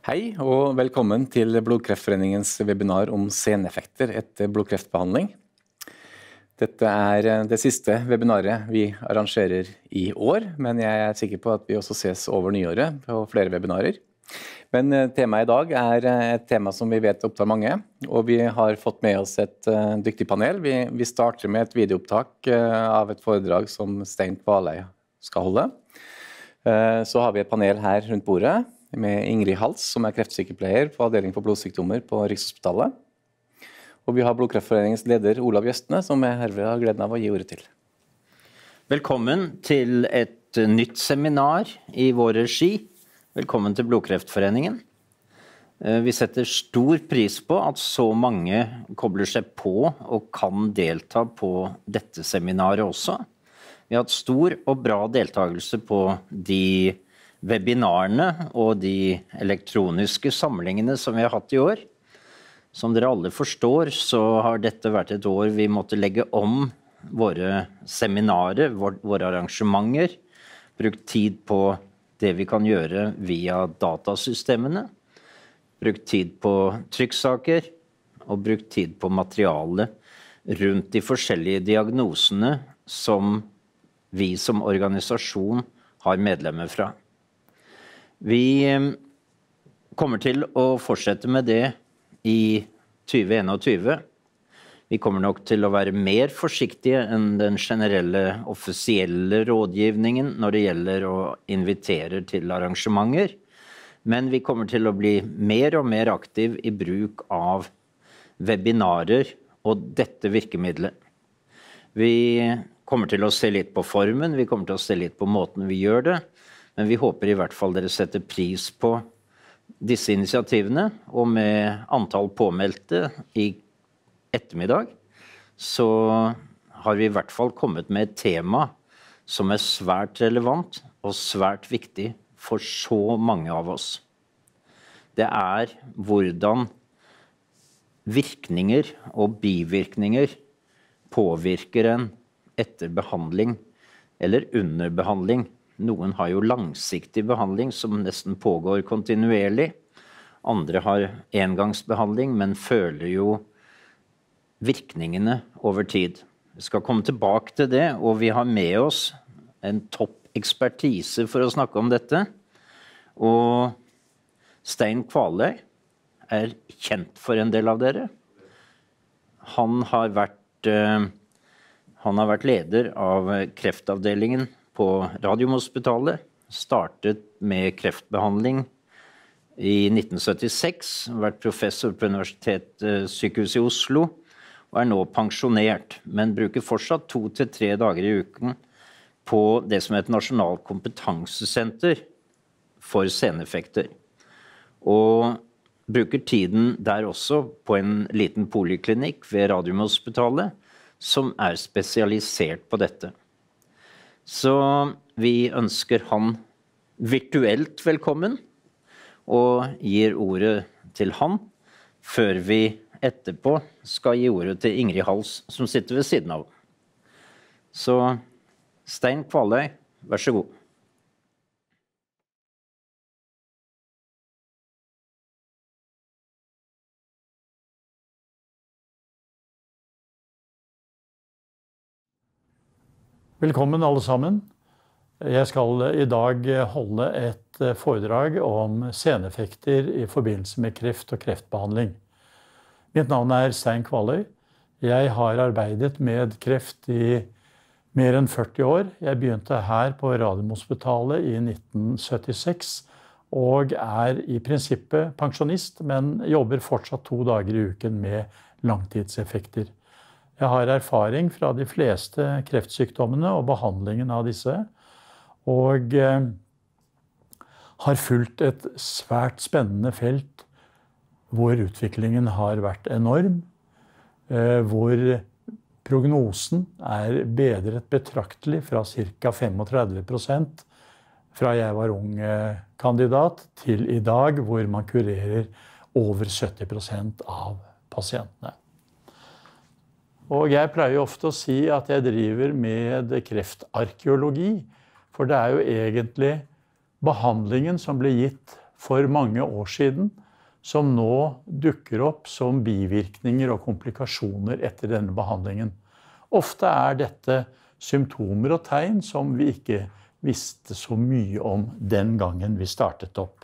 Hei og velkommen til Blodkreftforeningens webinar om seneffekter etter blodkreftbehandling. Dette er det siste webinaret vi arrangerer i år, men jeg er sikker på at vi også ses over nyåret på flere webinarer. Men temaet i dag er et tema som vi vet opptar mange, og vi har fått med oss et dyktig panel. Vi starter med et videoopptak av et foredrag som Stein Kvaløy skal holde. Så har vi et panel her rundt bordet med Ingrid Hals, som er kreftsykepleier på avdeling for blodsykdommer på Rikshospitalet. Og vi har Blodkreftforeningens leder Olav Gjøstene, som jeg herved har gleden av å gi ordet til. Velkommen til et nytt seminar i vår regi. Velkommen til Blodkreftforeningen. Vi setter stor pris på at så mange kobler seg på og kan delta på dette seminaret også. Vi har hatt stor og bra deltagelse på de webinarene og de elektroniske samlingene som vi har hatt i år. Som dere alle forstår, så har dette vært et år vi måtte legge om våre seminarer, våre arrangementer, brukt tid på det vi kan gjøre via datasystemene, brukt tid på trykksaker og brukt tid på materiale rundt de forskjellige diagnosene som vi som organisasjon har medlemmer fra. Vi kommer til å fortsette med det i 2021. Vi kommer nok til å være mer forsiktige enn den generelle offisielle rådgivningen når det gjelder å invitere til arrangementer. Men vi kommer til å bli mer og mer aktiv i bruk av webinarer og dette virkemidlet. Vi kommer til å se litt på formen, vi kommer til å se litt på måten vi gjør det. Men vi håper i hvert fall dere setter pris på disse initiativene, og med antall påmeldte i ettermiddag, så har vi i hvert fall kommet med et tema som er svært relevant og svært viktig for så mange av oss. Det er hvordan virkninger og bivirkninger påvirker en etter behandling eller under behandling. Noen har jo langsiktig behandling som nesten pågår kontinuerlig. Andre har engangsbehandling, men føler jo virkningene over tid. Vi skal komme tilbake til det, og vi har med oss en topp ekspertise for å snakke om dette. Og Stein Kvaløy er kjent for en del av dere. Han har vært leder av kreftavdelingen på Radiumhospitalet, startet med kreftbehandling i 1976, vært professor på Universitetssykehuset i Oslo, og er nå pensjonert, men bruker fortsatt 2 til 3 dager i uken på det som er et nasjonalt kompetansesenter for seneffekter. Og bruker tiden der også på en liten poliklinikk ved Radiumhospitalet, som er spesialisert på dette. Så vi ønsker han virtuelt velkommen, og gir ordet til han, før vi etterpå skal gi ordet til Ingrid Hals, som sitter ved siden av. Så Stein Kvaløy, vær så god. Velkommen alle sammen. Jeg skal i dag holde et foredrag om seneffekter i forbindelse med kreft og kreftbehandling. Mitt navn er Stein Kvaløy. Jeg har arbeidet med kreft i mer enn 40 år. Jeg begynte her på Radiumhospitalet i 1976 og er i prinsippet pensjonist, men jobber fortsatt 2 dager i uken med langtidseffekter. Jeg har erfaring fra de fleste kreftsykdommene og behandlingen av disse, og har fulgt et svært spennende felt hvor utviklingen har vært enorm, hvor prognosen er bedret betraktelig fra ca. 35% fra jeg var ung kandidat til i dag, hvor man kurerer over 70% av pasientene. Og jeg pleier ofte å si at jeg driver med kreftarkeologi, for det er jo egentlig behandlingen som ble gitt for mange år siden, som nå dukker opp som bivirkninger og komplikasjoner etter denne behandlingen. Ofte er dette symptomer og tegn som vi ikke visste så mye om den gangen vi startet opp.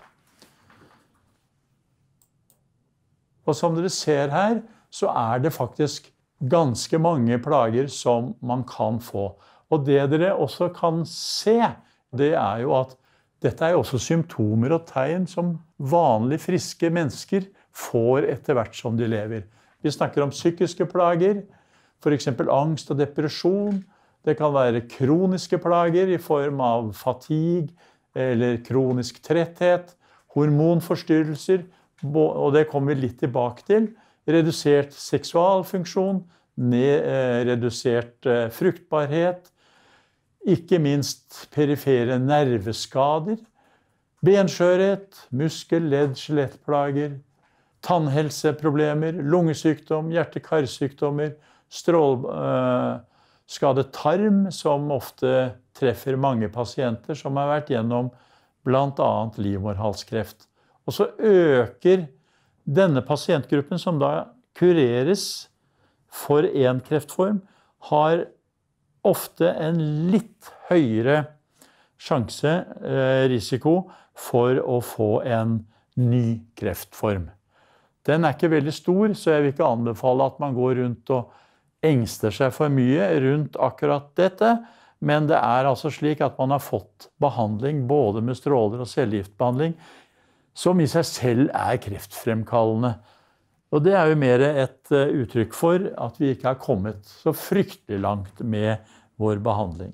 Og som dere ser her, så er det faktisk ganske mange plager som man kan få. Og det dere også kan se, det er jo at dette er jo også symptomer og tegn som vanlig friske mennesker får etter hvert som de lever. Vi snakker om psykiske plager, for eksempel angst og depresjon. Det kan være kroniske plager i form av fatigue eller kronisk tretthet, hormonforstyrrelser, og det kommer vi litt tilbake til, redusert seksualfunksjon, redusert fruktbarhet, ikke minst perifere nerveskader, benskjørhet, muskel-, ledd-, skjelettplager, tannhelseproblemer, lungesykdom, hjerte-karsykdommer, stråleskadet tarm, som ofte treffer mange pasienter som har vært gjennom blant annet livmorhalskreft. Og så øker denne pasientgruppen som da kureres for en kreftform, har ofte en litt høyere risiko for å få en ny kreftform. Den er ikke veldig stor, så jeg vil ikke anbefale at man går rundt og engster seg for mye rundt akkurat dette, men det er altså slik at man har fått behandling både med stråler og cellegiftbehandling, som i seg selv er kreftfremkallende. Og det er jo mer et uttrykk for at vi ikke har kommet så fryktelig langt med vår behandling.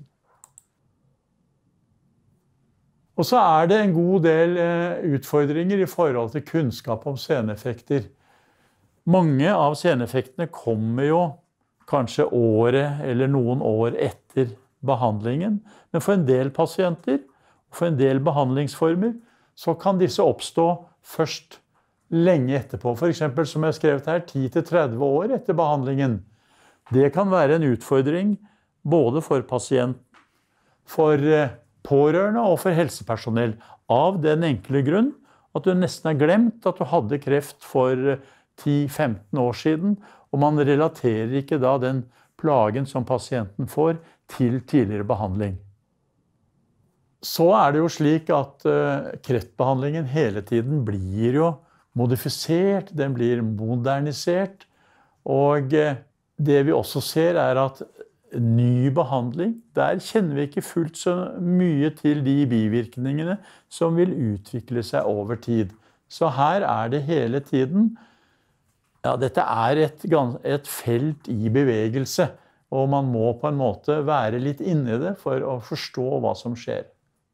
Og så er det en god del utfordringer i forhold til kunnskap om seneffekter. Mange av seneffektene kommer jo kanskje året eller noen år etter behandlingen, men for en del pasienter og for en del behandlingsformer så kan disse oppstå først lenge etterpå. For eksempel, som jeg har skrevet her, 10-30 år etter behandlingen. Det kan være en utfordring både for pasienten, for pårørende og for helsepersonell, av den enkle grunn at du nesten har glemt at du hadde kreft for 10-15 år siden, og man relaterer ikke da den plagen som pasienten får til tidligere behandling. Så er det jo slik at kreftbehandlingen hele tiden blir jo modifisert, den blir modernisert, og det vi også ser er at ny behandling, der kjenner vi ikke fullt så mye til de bivirkningene som vil utvikle seg over tid. Så her er det hele tiden, ja, dette er et felt i bevegelse, og man må på en måte være litt inne i det for å forstå hva som skjer.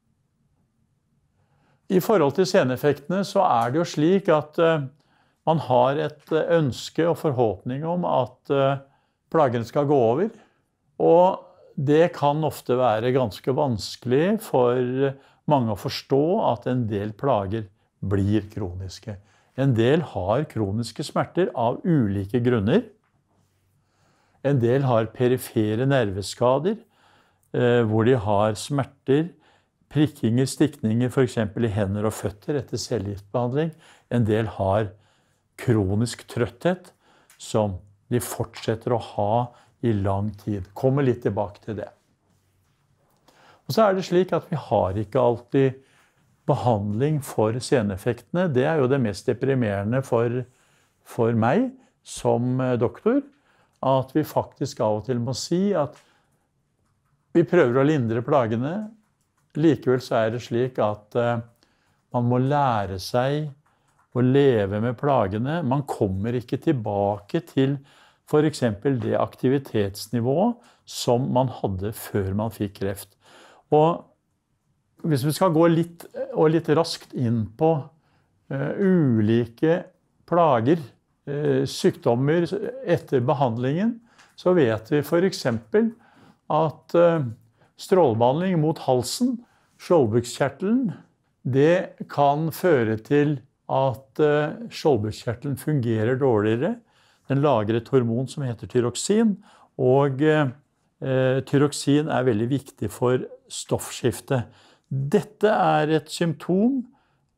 I forhold til seneffektene så er det jo slik at man har et ønske og forhåpning om at plagen skal gå over. Og det kan ofte være ganske vanskelig for mange å forstå at en del plager blir kroniske. En del har kroniske smerter av ulike grunner. En del har perifere nerveskader, hvor de har smerter, prikkinger, stikninger, for eksempel i hender og føtter etter cellegiftbehandling. En del har kronisk trøtthet, som de fortsetter å ha i lang tid. Kommer litt tilbake til det. Og så er det slik at vi har ikke alltid behandling for seneffektene. Det er jo det mest deprimerende for meg som doktor, at vi faktisk av og til må si at vi prøver å lindre plagene. Likevel så er det slik at man må lære seg å leve med plagene. Man kommer ikke tilbake til for eksempel det aktivitetsnivået som man hadde før man fikk kreft. Og hvis vi skal gå litt raskt inn på ulike plager, sykdommer etter behandlingen, så vet vi for eksempel at strålebehandling mot halsen, skjoldbruskkjertelen, det kan føre til at skjoldbruskkjertelen fungerer dårligere. Den lager et hormon som heter tyroksin, og tyroksin er veldig viktig for stoffskifte. Dette er et symptom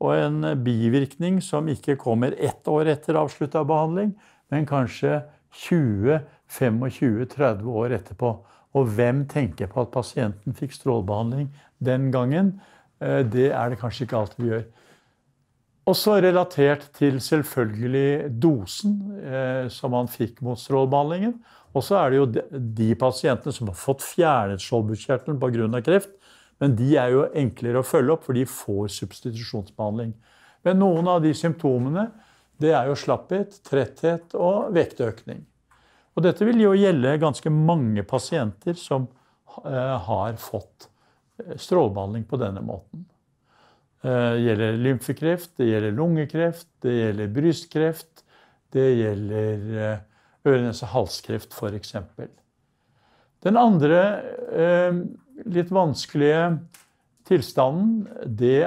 og en bivirkning som ikke kommer 1 år etter avsluttet behandling, men kanskje 20, 25, 30 år etterpå. Og hvem tenker på at pasienten fikk strålebehandling den gangen? Det det kanskje ikke alltid vi gjør. Også relatert til selvfølgelig dosen som man fikk mot strålebehandlingen. Og så det jo de pasientene som har fått fjernet skjoldbruskkjertelen på grunn av kreft, men de jo enklere å følge opp, for de får substitusjonsbehandling. Men noen av de symptomene, det jo slapphet, tretthet og vektøkning. Og dette vil jo gjelde ganske mange pasienter som har fått strålebehandling på denne måten. Det gjelder lymfekreft, det gjelder lungekreft, det gjelder brystkreft, det gjelder øre-nese-halskreft for eksempel. Den andre litt vanskelige tilstanden, det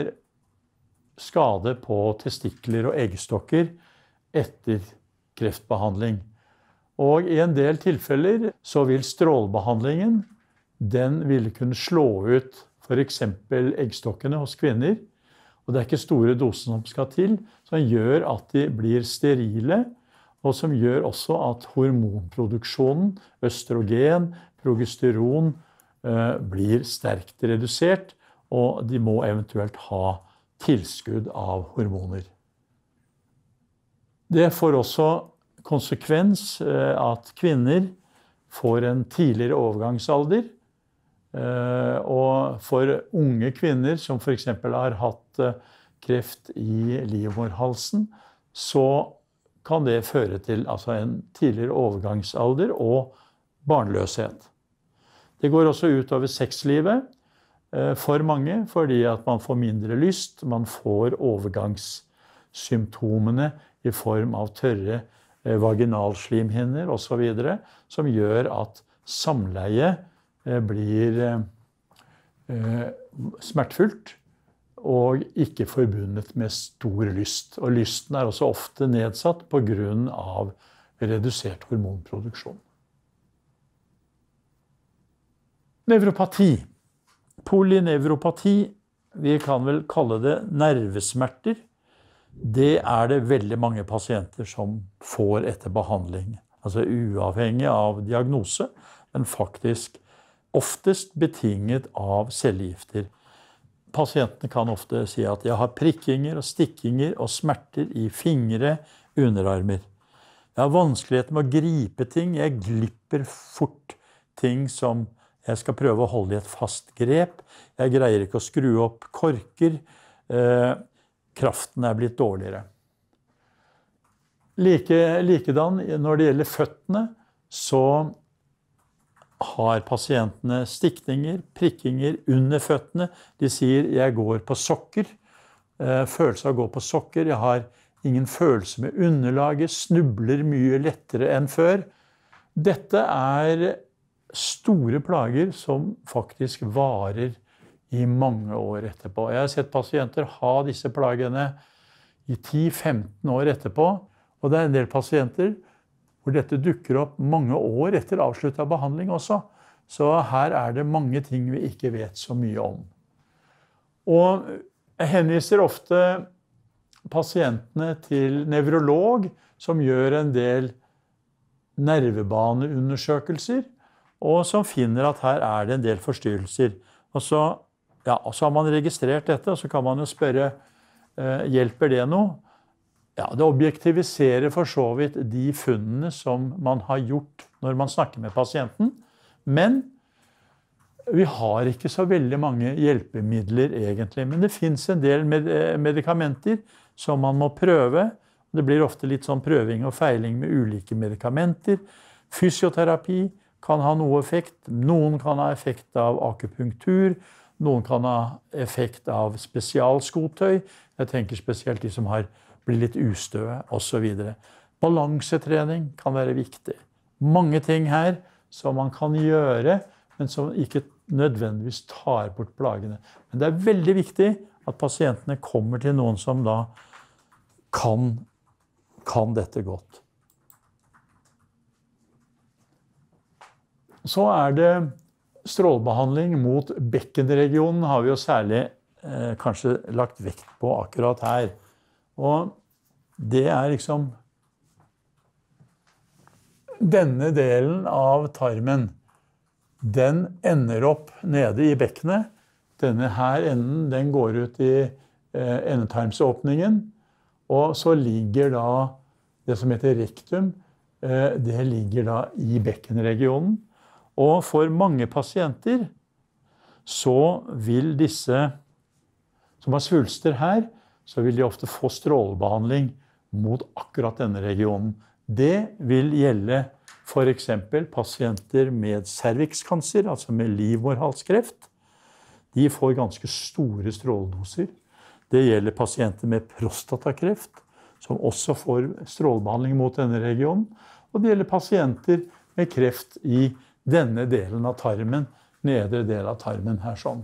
skade på testikler og eggstokker etter kreftbehandling. Og i en del tilfeller så vil strålebehandlingen, den vil kunne slå ut for eksempel eggstokkene hos kvinner. Og det ikke store doser som skal til, som gjør at de blir sterile, og som gjør også at hormonproduksjonen, østrogen, progesteron, blir sterkt redusert, og de må eventuelt ha tilskudd av hormoner. Det får også konsekvens at kvinner får en tidligere overgangsalder, og for unge kvinner som for eksempel har hatt kreft i livmorhalsen, så kan det føre til en tidligere overgangsalder og barnløshet. Det går også ut over sexlivet for mange, fordi at man får mindre lyst, man får overgangssymptomene i form av tørre vaginalslimhinner og så videre, som gjør at samleie blir smertefullt og ikke forbundet med stor lyst. Og lysten også ofte nedsatt på grunn av redusert hormonproduksjon. Nevropati. Polynevropati, vi kan vel kalle det nervesmerter. Det det veldig mange pasienter som får etter behandling. Altså uavhengig av diagnose, men faktisk oftest betinget av cellegifter. Pasientene kan ofte si at jeg har prikkinger og stikkinger og smerter i fingre, underarmer. Jeg har vanskeligheter med å gripe ting, jeg glipper fort ting som jeg skal prøve å holde i et fast grep. Jeg greier ikke å skru opp korker. Kraften blitt dårligere. Likedan når det gjelder føttene, så har pasientene stikninger, prikkinger under føttene. De sier, jeg går på sokker. Følelse av å gå på sokker. Jeg har ingen følelse med underlaget, snubler mye lettere enn før. Dette store plager som faktisk varer i mange år etterpå. Jeg har sett pasienter ha disse plagene i 10-15 år etterpå, og det en del pasienter hvor dette dukker opp mange år etter avsluttet behandling også. Så her det mange ting vi ikke vet så mye om. Og jeg henviser ofte pasientene til nevrolog, som gjør en del nervebaneundersøkelser, og som finner at her det en del forstyrrelser. Og så har man registrert dette, og så kan man jo spørre, hjelper det noe? Ja, det objektiviserer for så vidt de funnene som man har gjort når man snakker med pasienten. Men vi har ikke så veldig mange hjelpemidler egentlig. Men det finnes en del medikamenter som man må prøve. Det blir ofte litt sånn prøving og feiling med ulike medikamenter. Fysioterapi kan ha noe effekt. Noen kan ha effekt av akupunktur. Noen kan ha effekt av spesialskotøy. Jeg tenker spesielt de som blir litt ustøve og så videre. Balansetrening kan være viktig. Mange ting her som man kan gjøre, men som ikke nødvendigvis tar bort plagene. Men det veldig viktig at pasientene kommer til noen som da kan dette godt. Så det strålebehandling mot bekkenregionen har vi jo særlig kanskje lagt vekt på akkurat her. Og det liksom denne delen av tarmen, den ender opp nede i bekkenet. Denne her enden, den går ut i endetarmsåpningen, og så ligger da det som heter rektum, det ligger da i bekkenregionen. Og for mange pasienter så vil disse som har svulster her, så vil de ofte få strålebehandling mot akkurat denne regionen. Det vil gjelde for eksempel pasienter med cervixkancer, altså med livmorhalskreft. De får ganske store stråledoser. Det gjelder pasienter med prostatakreft, som også får strålebehandling mot denne regionen. Og det gjelder pasienter med kreft i denne delen av tarmen, nedre del av tarmen her sånn.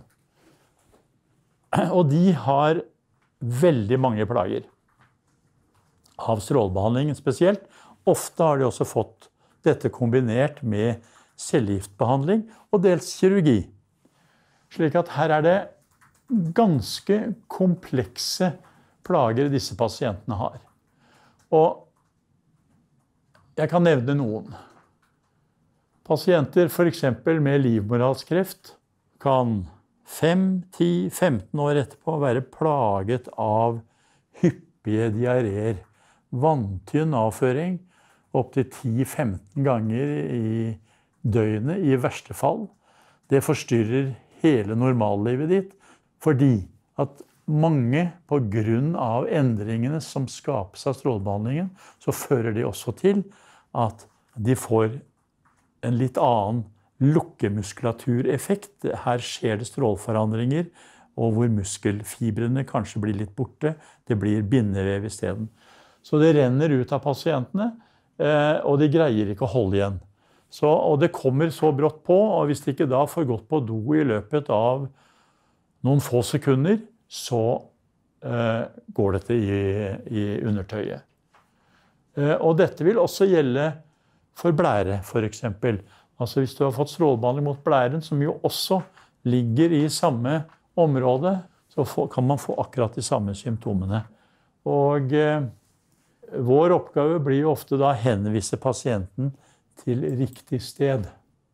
Og de har veldig mange plager av strålebehandlingen spesielt. Ofte har de også fått dette kombinert med cellegiftbehandling og dels kirurgi. Slik at her er det ganske komplekse plager disse pasientene har. Og jeg kan nevne noen. Pasienter for eksempel med livmorhalskreft kan 5, 10, 15 år etterpå være plaget av hyppige diarréer. Vanntynn avføring opp til 10-15 ganger i døgnet i verste fall. Det forstyrrer hele normallivet ditt, fordi at mange på grunn av endringene som skapes av strålebehandlingen, så fører de også til at de får en litt annen lukkemuskulatureffekt. Her skjer det stråleforandringer, og hvor muskelfibrene kanskje blir litt borte. Det blir bindevev i stedet. Så det renner ut av pasientene, og de greier ikke å holde igjen. Og det kommer så brått på, og hvis de ikke da får gått på do i løpet av noen få sekunder, så går dette i undertøyet. Og dette vil også gjelde for blære, for eksempel. Altså hvis du har fått strålebehandling mot blæren, som jo også ligger i samme område, så kan man få akkurat de samme symptomene. Og vår oppgave blir jo ofte da å henvise pasienten til riktig sted.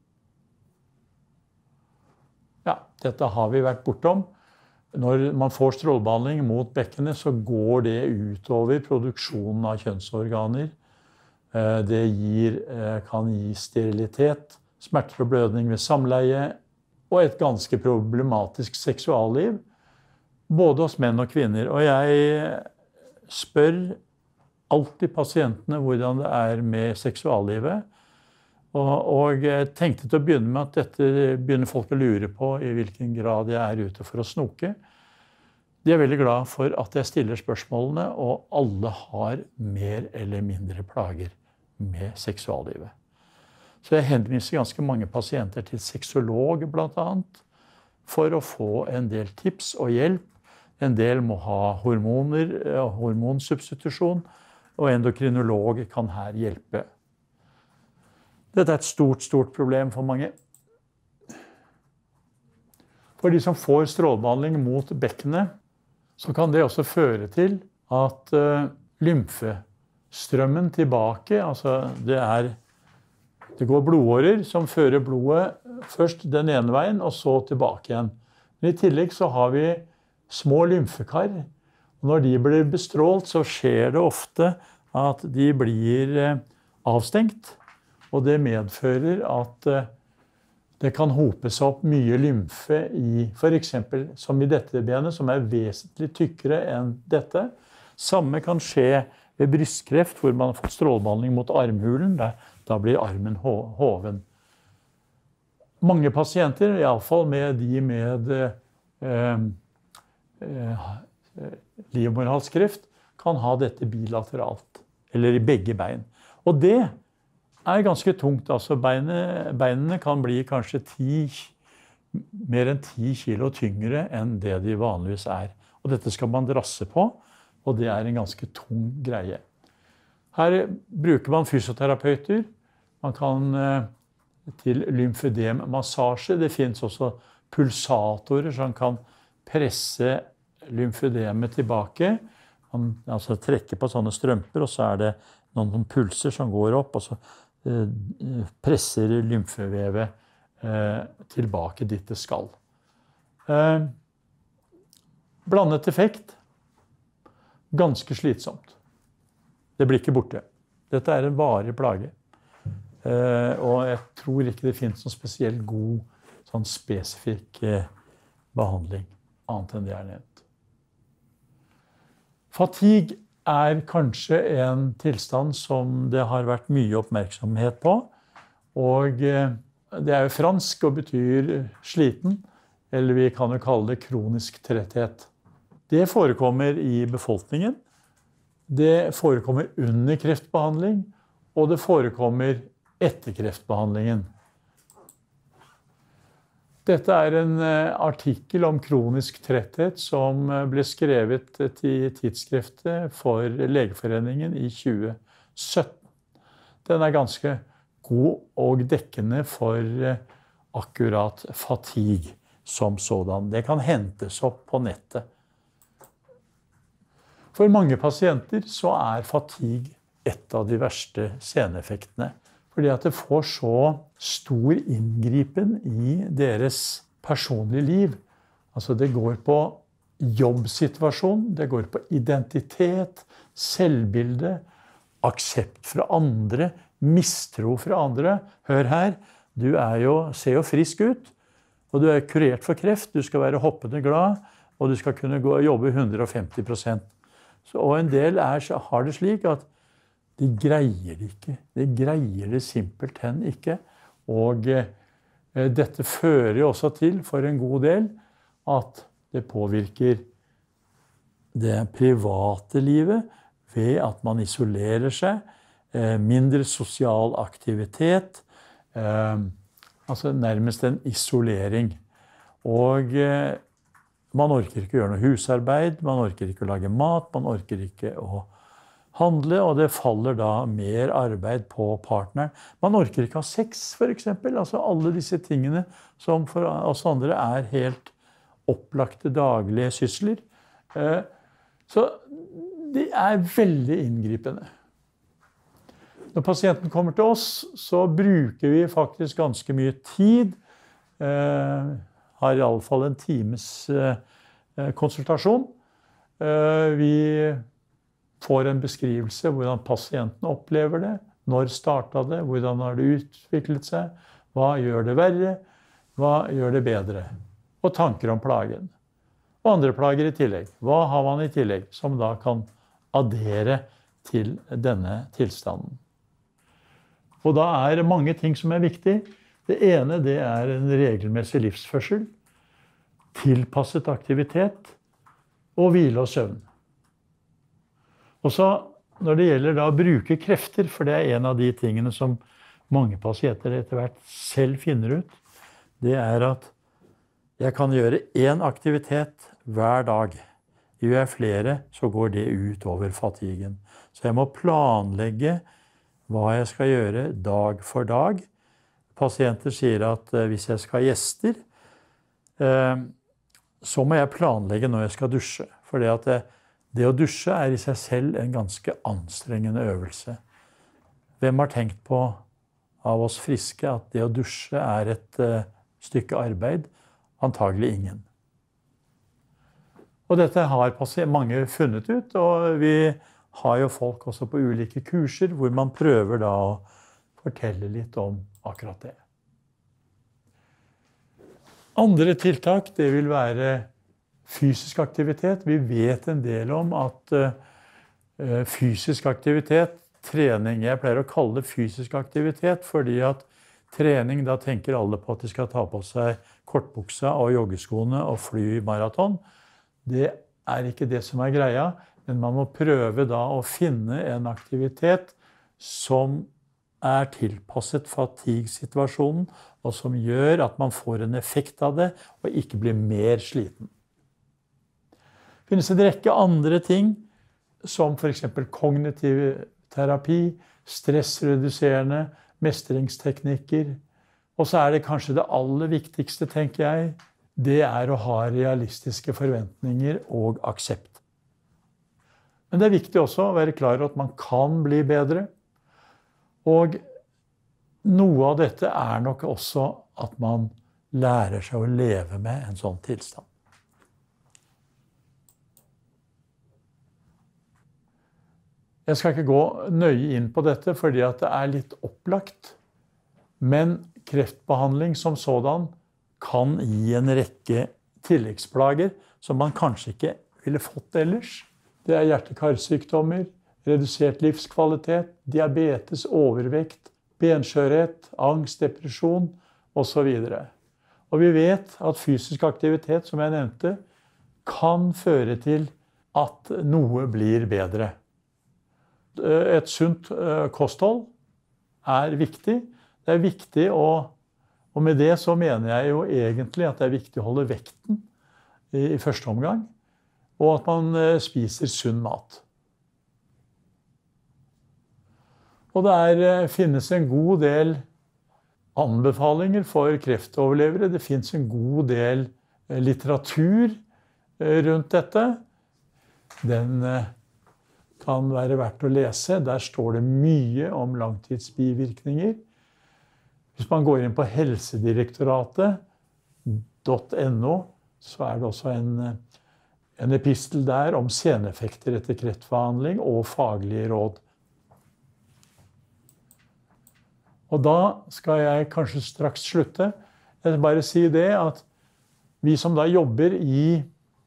Ja, dette har vi vært bortom. Når man får strålebehandling mot bekkenet, så går det utover produksjonen av kjønnsorganer. Det kan gi sterilitet, smerter og blødning ved samleie, og et ganske problematisk seksualliv, både hos menn og kvinner. Og jeg spør alltid pasientene hvordan det er med seksuallivet. Og jeg tenkte til å begynne med at dette begynner folk å lure på i hvilken grad jeg er ute for å snoke. De er veldig glad for at jeg stiller spørsmålene, og alle har mer eller mindre plager med seksuallivet. Så jeg henviser ganske mange pasienter til sexolog blant annet, for å få en del tips og hjelp. En del må ha hormoner, hormonsubstitusjon, og endokrinolog kan her hjelpe. Dette er et stort problem for mange. For de som får strålebehandling mot bekkenet, så kan det også føre til at lymfestrømmen tilbake, altså det går blodårer som fører blodet først den ene veien, og så tilbake igjen. Men i tillegg så har vi små lymfekar, og når de blir bestrålt, så skjer det ofte at de blir avstengt, og det medfører at det kan hope seg opp mye lymfe i, for eksempel som i dette benet, som er vesentlig tykkere enn dette. Samme kan skje ved brystkreft, hvor man har fått strålebehandling mot armhulen. Da blir armen hoven. Mange pasienter, i alle fall med de med livmorhalskreft, kan ha dette bilateralt, eller i begge bein. Og det er ganske tungt. Altså beinene kan bli kanskje mer enn 10 kilo tyngre enn det de vanligvis er. Og dette skal man drasse på, og det er en ganske tung greie. Her bruker man fysioterapeuter. Man kan til lymfødemmassasje. Det finnes også pulsatorer som kan presse lymfødemet tilbake. Man trekker på sånne strømper, og så det noen pulser som går opp, og så presser lymfevevet tilbake dit det skal. Blandet effekt. Ganske slitsomt. Det blir ikke borte. Dette en varig plage. Og jeg tror ikke det finnes noen spesielt god, sånn spesifikk behandling, annet enn det nevnt. Fatigue kanskje en tilstand som det har vært mye oppmerksomhet på. Og det jo fransk og betyr sliten, eller vi kan jo kalle det kronisk tretthet. Det forekommer i befolkningen. Det forekommer under kreftbehandling, og det forekommer etter kreftbehandlingen. Dette en artikkel om kronisk tretthet som ble skrevet til tidsskriftet for Legeforeningen i 2017. Den ganske god og dekkende for akkurat fatigue som sådan. Det kan hentes opp på nettet. For mange pasienter så fatigue et av de verste seneffektene. Fordi at det får så stor inngripen i deres personlige liv. Altså det går på jobbsituasjon, det går på identitet, selvbilde, aksept fra andre, mistro fra andre. Hør her, du ser jo frisk ut, og du kurert for kreft, du skal være hoppende glad, og du skal kunne gå og jobbe 150%. Og en del har det slik at de greier det ikke. De greier det simpelthen ikke. Og dette fører jo også til, for en god del, at det påvirker det private livet ved at man isolerer seg, mindre sosial aktivitet, altså nærmest en isolering. Og man orker ikke å gjøre noe husarbeid, man orker ikke å lage mat, man orker ikke å handle, og det faller da mer arbeid på partneren. Man orker ikke ha sex, for eksempel. Altså alle disse tingene som for oss andre helt opplagte daglige sysler. Så de veldig inngripende. Når pasienten kommer til oss, så bruker vi faktisk ganske mye tid. Har i alle fall en times konsultasjon. Vi får en beskrivelse hvordan pasienten opplever det, når startet det, hvordan har det utviklet seg, hva gjør det verre, hva gjør det bedre, og tanker om plagen. Og andre plager i tillegg. Hva har man i tillegg som da kan addere til denne tilstanden? Og da det mange ting som viktig. Det ene det en regelmessig livsførsel, tilpasset aktivitet og hvile og søvn. Og så når det gjelder da å bruke krefter, for det en av de tingene som mange pasienter etter hvert selv finner ut, det at jeg kan gjøre en aktivitet hver dag. Gjør jeg flere, så går det ut over fatiguen. Så jeg må planlegge hva jeg skal gjøre dag for dag. Pasienter sier at hvis jeg skal ha gjester, så må jeg planlegge når jeg skal dusje. For det å dusje i seg selv en ganske anstrengende øvelse. Hvem har tenkt på av oss friske at det å dusje et stykke arbeid? Antagelig ingen. Og dette har mange funnet ut, og vi har jo folk også på ulike kurser hvor man prøver da å fortelle litt om akkurat det. Andre tiltak, det vil være fysisk aktivitet. Vi vet en del om at fysisk aktivitet, trening, jeg pleier å kalle det fysisk aktivitet, fordi at trening, da tenker alle på at de skal ta på seg kortbuksa og joggeskoene og fly maraton. Det ikke det som greia, men man må prøve da å finne en aktivitet som tilpasset fatigue-situasjonen, og som gjør at man får en effekt av det, og ikke blir mer sliten. Det finnes en rekke andre ting, som for eksempel kognitiv terapi, stressreduserende, mestringsteknikker, og så det kanskje det aller viktigste, tenker jeg, det å ha realistiske forventninger og aksept. Men det viktig også å være klar over at man kan bli bedre. Og noe av dette nok også at man lærer seg å leve med en sånn tilstand. Jeg skal ikke gå nøye inn på dette, fordi at det litt opplagt. Men kreftbehandling som sådan kan gi en rekke tilleggsplager som man kanskje ikke ville fått ellers. Det hjerte-karsykdommer, redusert livskvalitet, diabetes, overvekt, benskjørhet, angst, depresjon og så videre. Og vi vet at fysisk aktivitet, som jeg nevnte, kan føre til at noe blir bedre. Et sunt kosthold viktig. Det viktig og med det så mener jeg jo egentlig at det viktig å holde vekten i første omgang, og at man spiser sunn mat. Og det finnes en god del anbefalinger for kreftoverlevere. Det finnes en god del litteratur rundt dette. Den kan være verdt å lese. Der står det mye om langtidsbivirkninger. Hvis man går inn på helsedirektoratet.no, så det også en epistel der om seneffekter etter kreftbehandling og faglige råd. Og da skal jeg kanskje straks slutte. Jeg vil bare si det at vi som da jobber i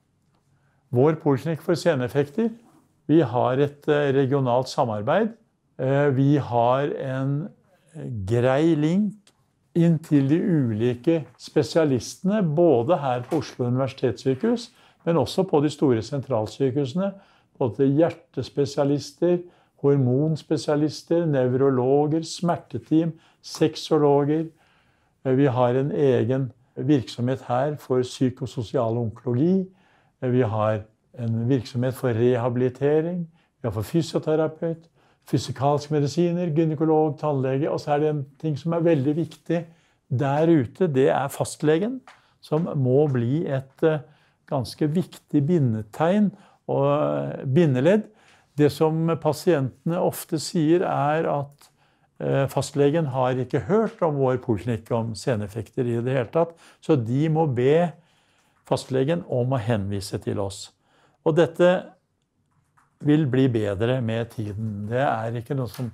vår poliklinikk for seneffekter, vi har et regionalt samarbeid. Vi har en grei link inn til de ulike spesialistene, både her på Oslo Universitetssykehus, men også på de store sentralsykehusene, både hjertespesialister, hormonspesialister, nevrologer, smerteteam, sexologer. Vi har en egen virksomhet her for psykososial onkologi. Vi har en virksomhet for rehabilitering. Vi har for fysioterapeut, fysikalsk medisiner, gynekolog, tannlege. Og så det en ting som veldig viktig der ute. Det fastlegen, som må bli et ganske viktig bindetegn og bindeledd. Det som pasientene ofte sier at fastlegen har ikke hørt om vår poliklinikk om seneffekter i det hele tatt, så de må be fastlegen om å henvise til oss. Og dette vil bli bedre med tiden. Det ikke noe som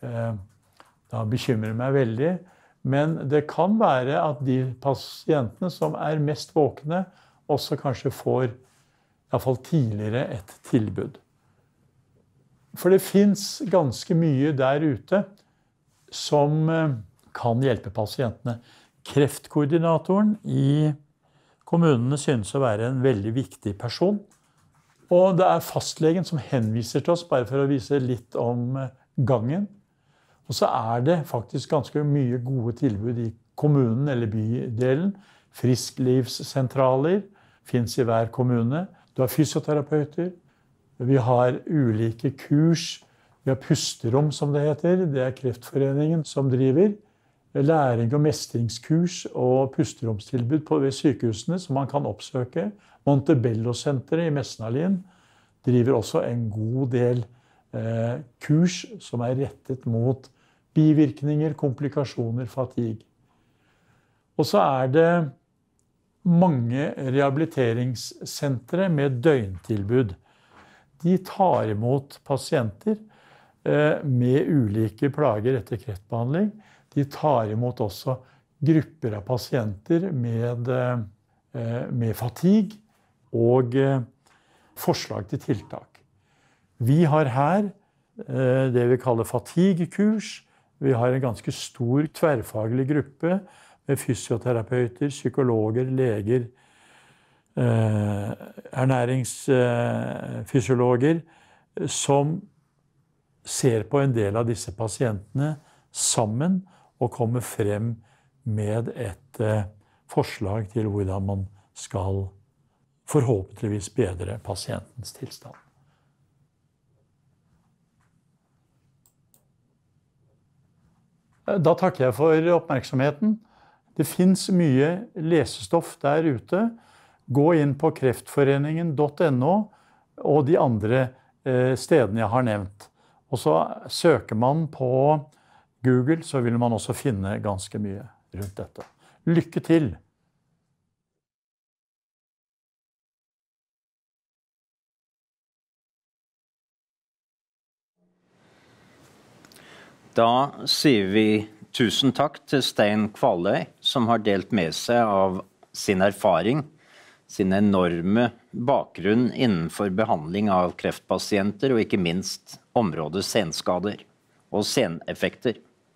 da bekymrer meg veldig, men det kan være at de pasientene som mest våkne også kanskje får i hvert fall tidligere et tilbud. For det finnes ganske mye der ute som kan hjelpe pasientene. Kreftkoordinatoren i kommunene synes å være en veldig viktig person. Og det fastlegen som henviser til oss, bare for å vise litt om gangen. Og så det faktisk ganske mye gode tilbud i kommunen eller bydelen. Frisklivssentraler finnes i hver kommune. Du har fysioterapeuter. Vi har ulike kurs. Vi har pusterom, som det heter. Det Kreftforeningen som driver. Læring- og mestringskurs og pusteromstilbud ved sykehusene som man kan oppsøke. Montebello-senteret i Mesnalien driver også en god del kurs som rettet mot bivirkninger, komplikasjoner, fatigue. Og så det mange rehabiliteringssentre med døgntilbud. De tar imot pasienter med ulike plager etter kreftbehandling. De tar imot også grupper av pasienter med fatigue og forslag til tiltak. Vi har her det vi kaller fatigue-kurs. Vi har en ganske stor tverrfaglig gruppe med fysioterapeuter, psykologer, leger, ernæringsfysiologer, som ser på en del av disse pasientene sammen og kommer frem med et forslag til hvordan man skal forhåpentligvis bedre pasientens tilstand. Da takker jeg for oppmerksomheten. Det finnes mye lesestoff der ute. Gå inn på kreftforeningen.no og de andre stedene jeg har nevnt. Og så søker man på Google, så vil man også finne ganske mye rundt dette. Lykke til! Da sier vi tusen takk til Stein Kvaløy, som har delt med seg av sin erfaring, sin enorme bakgrunn innenfor behandling av kreftpasienter, og ikke minst området senskader og seneffekter.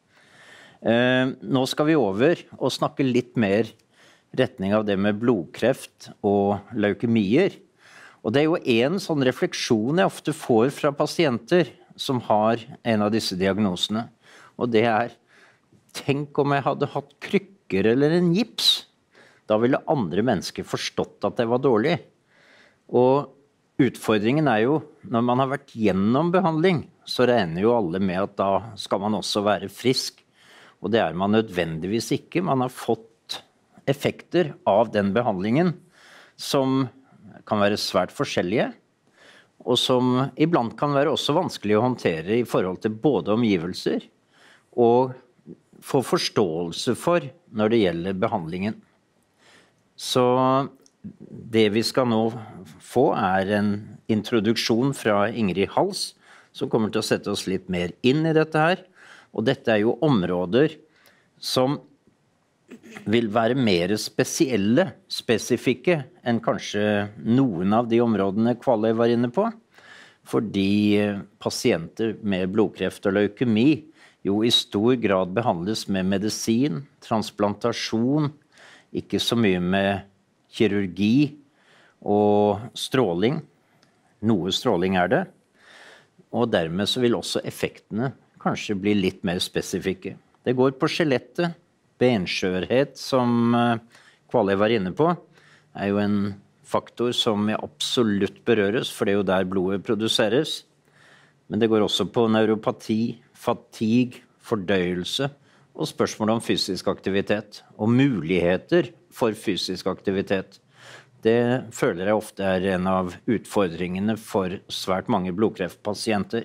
Nå skal vi over og snakke litt mer retning av det med blodkreft og leukemier. Og det er jo en sånn refleksjon jeg ofte får fra pasienter som har en av disse diagnosene. Og det er, tenk om jeg hadde hatt krykker eller en gips. Da ville andre mennesker forstått at det var dårlig. Og utfordringen er jo, når man har vært gjennom behandling, så regner jo alle med at da skal man også være frisk. Og det er man nødvendigvis ikke. Man har fått effekter av den behandlingen som kan være svært forskjellige, og som iblant kan være også vanskelig å håndtere i forhold til både omgivelser og få forståelse for når det gjelder behandlingen. Så det vi skal nå få er en introduksjon fra Ingrid Hals, som kommer til å sette oss litt mer inn i dette her. Og dette er jo områder som vil være mer spesifikke enn kanskje noen av de områdene Kvaløy var inne på. Fordi pasienter med blodkreft og leukemi jo i stor grad behandles med medisin, transplantasjon, ikke så mye med kirurgi og stråling. Noe stråling er det. Og dermed så vil også effektene kanskje bli litt mer spesifikke. Det går på skjelettet. Benskjørhet, som Kvaløy var inne på, er jo en faktor som absolutt berøres, for det er jo der blodet produseres. Men det går også på neuropati, fatigue, fordøyelse og spørsmål om fysisk aktivitet. Og muligheter for fysisk aktivitet. Det føler jeg ofte er en av utfordringene for svært mange blodkreftpasienter.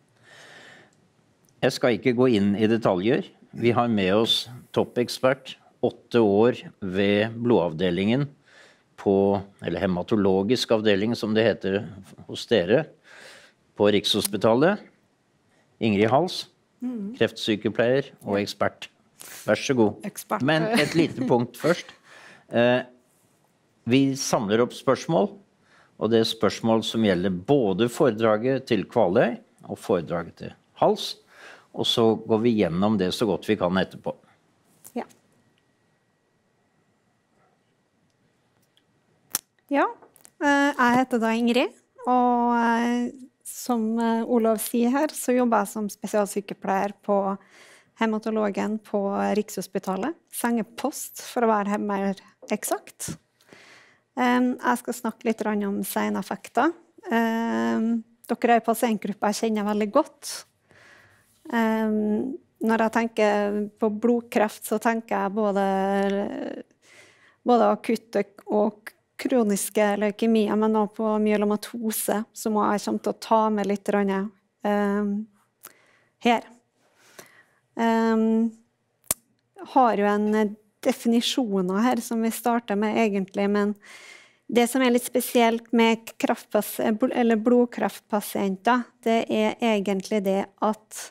Jeg skal ikke gå inn i detaljer. Vi har med oss toppekspert, 8 år ved blodavdelingen eller hematologisk avdeling som det heter hos dere, på Rikshospitalet. Ingrid Hals, kreftsykepleier og ekspert. Vær så god. Ekspert. Men et lite punkt først. Vi samler opp spørsmål, og det er spørsmål som gjelder både foredraget til Kvaløy og foredraget til Hals, og så går vi gjennom det så godt vi kan etterpå. Ja. Ja, jeg heter da Ingrid, og som Olav sier her, så jobber jeg som spesialsykepleier på hematologen på Rikshospitalet. Sengepost, for å være mer eksakt. Jeg skal snakke litt om seneffekter. Dere er en pasientgruppe jeg kjenner veldig godt. Når jeg tenker på blodkreft, så tenker jeg både akutte og kroniske leukemier, men også på myelomatose, som jeg kommer til å ta med litt her. Har jo en definisjoner her som vi starter med egentlig, men det som er litt spesielt med blodkreftpasienter, det er egentlig det at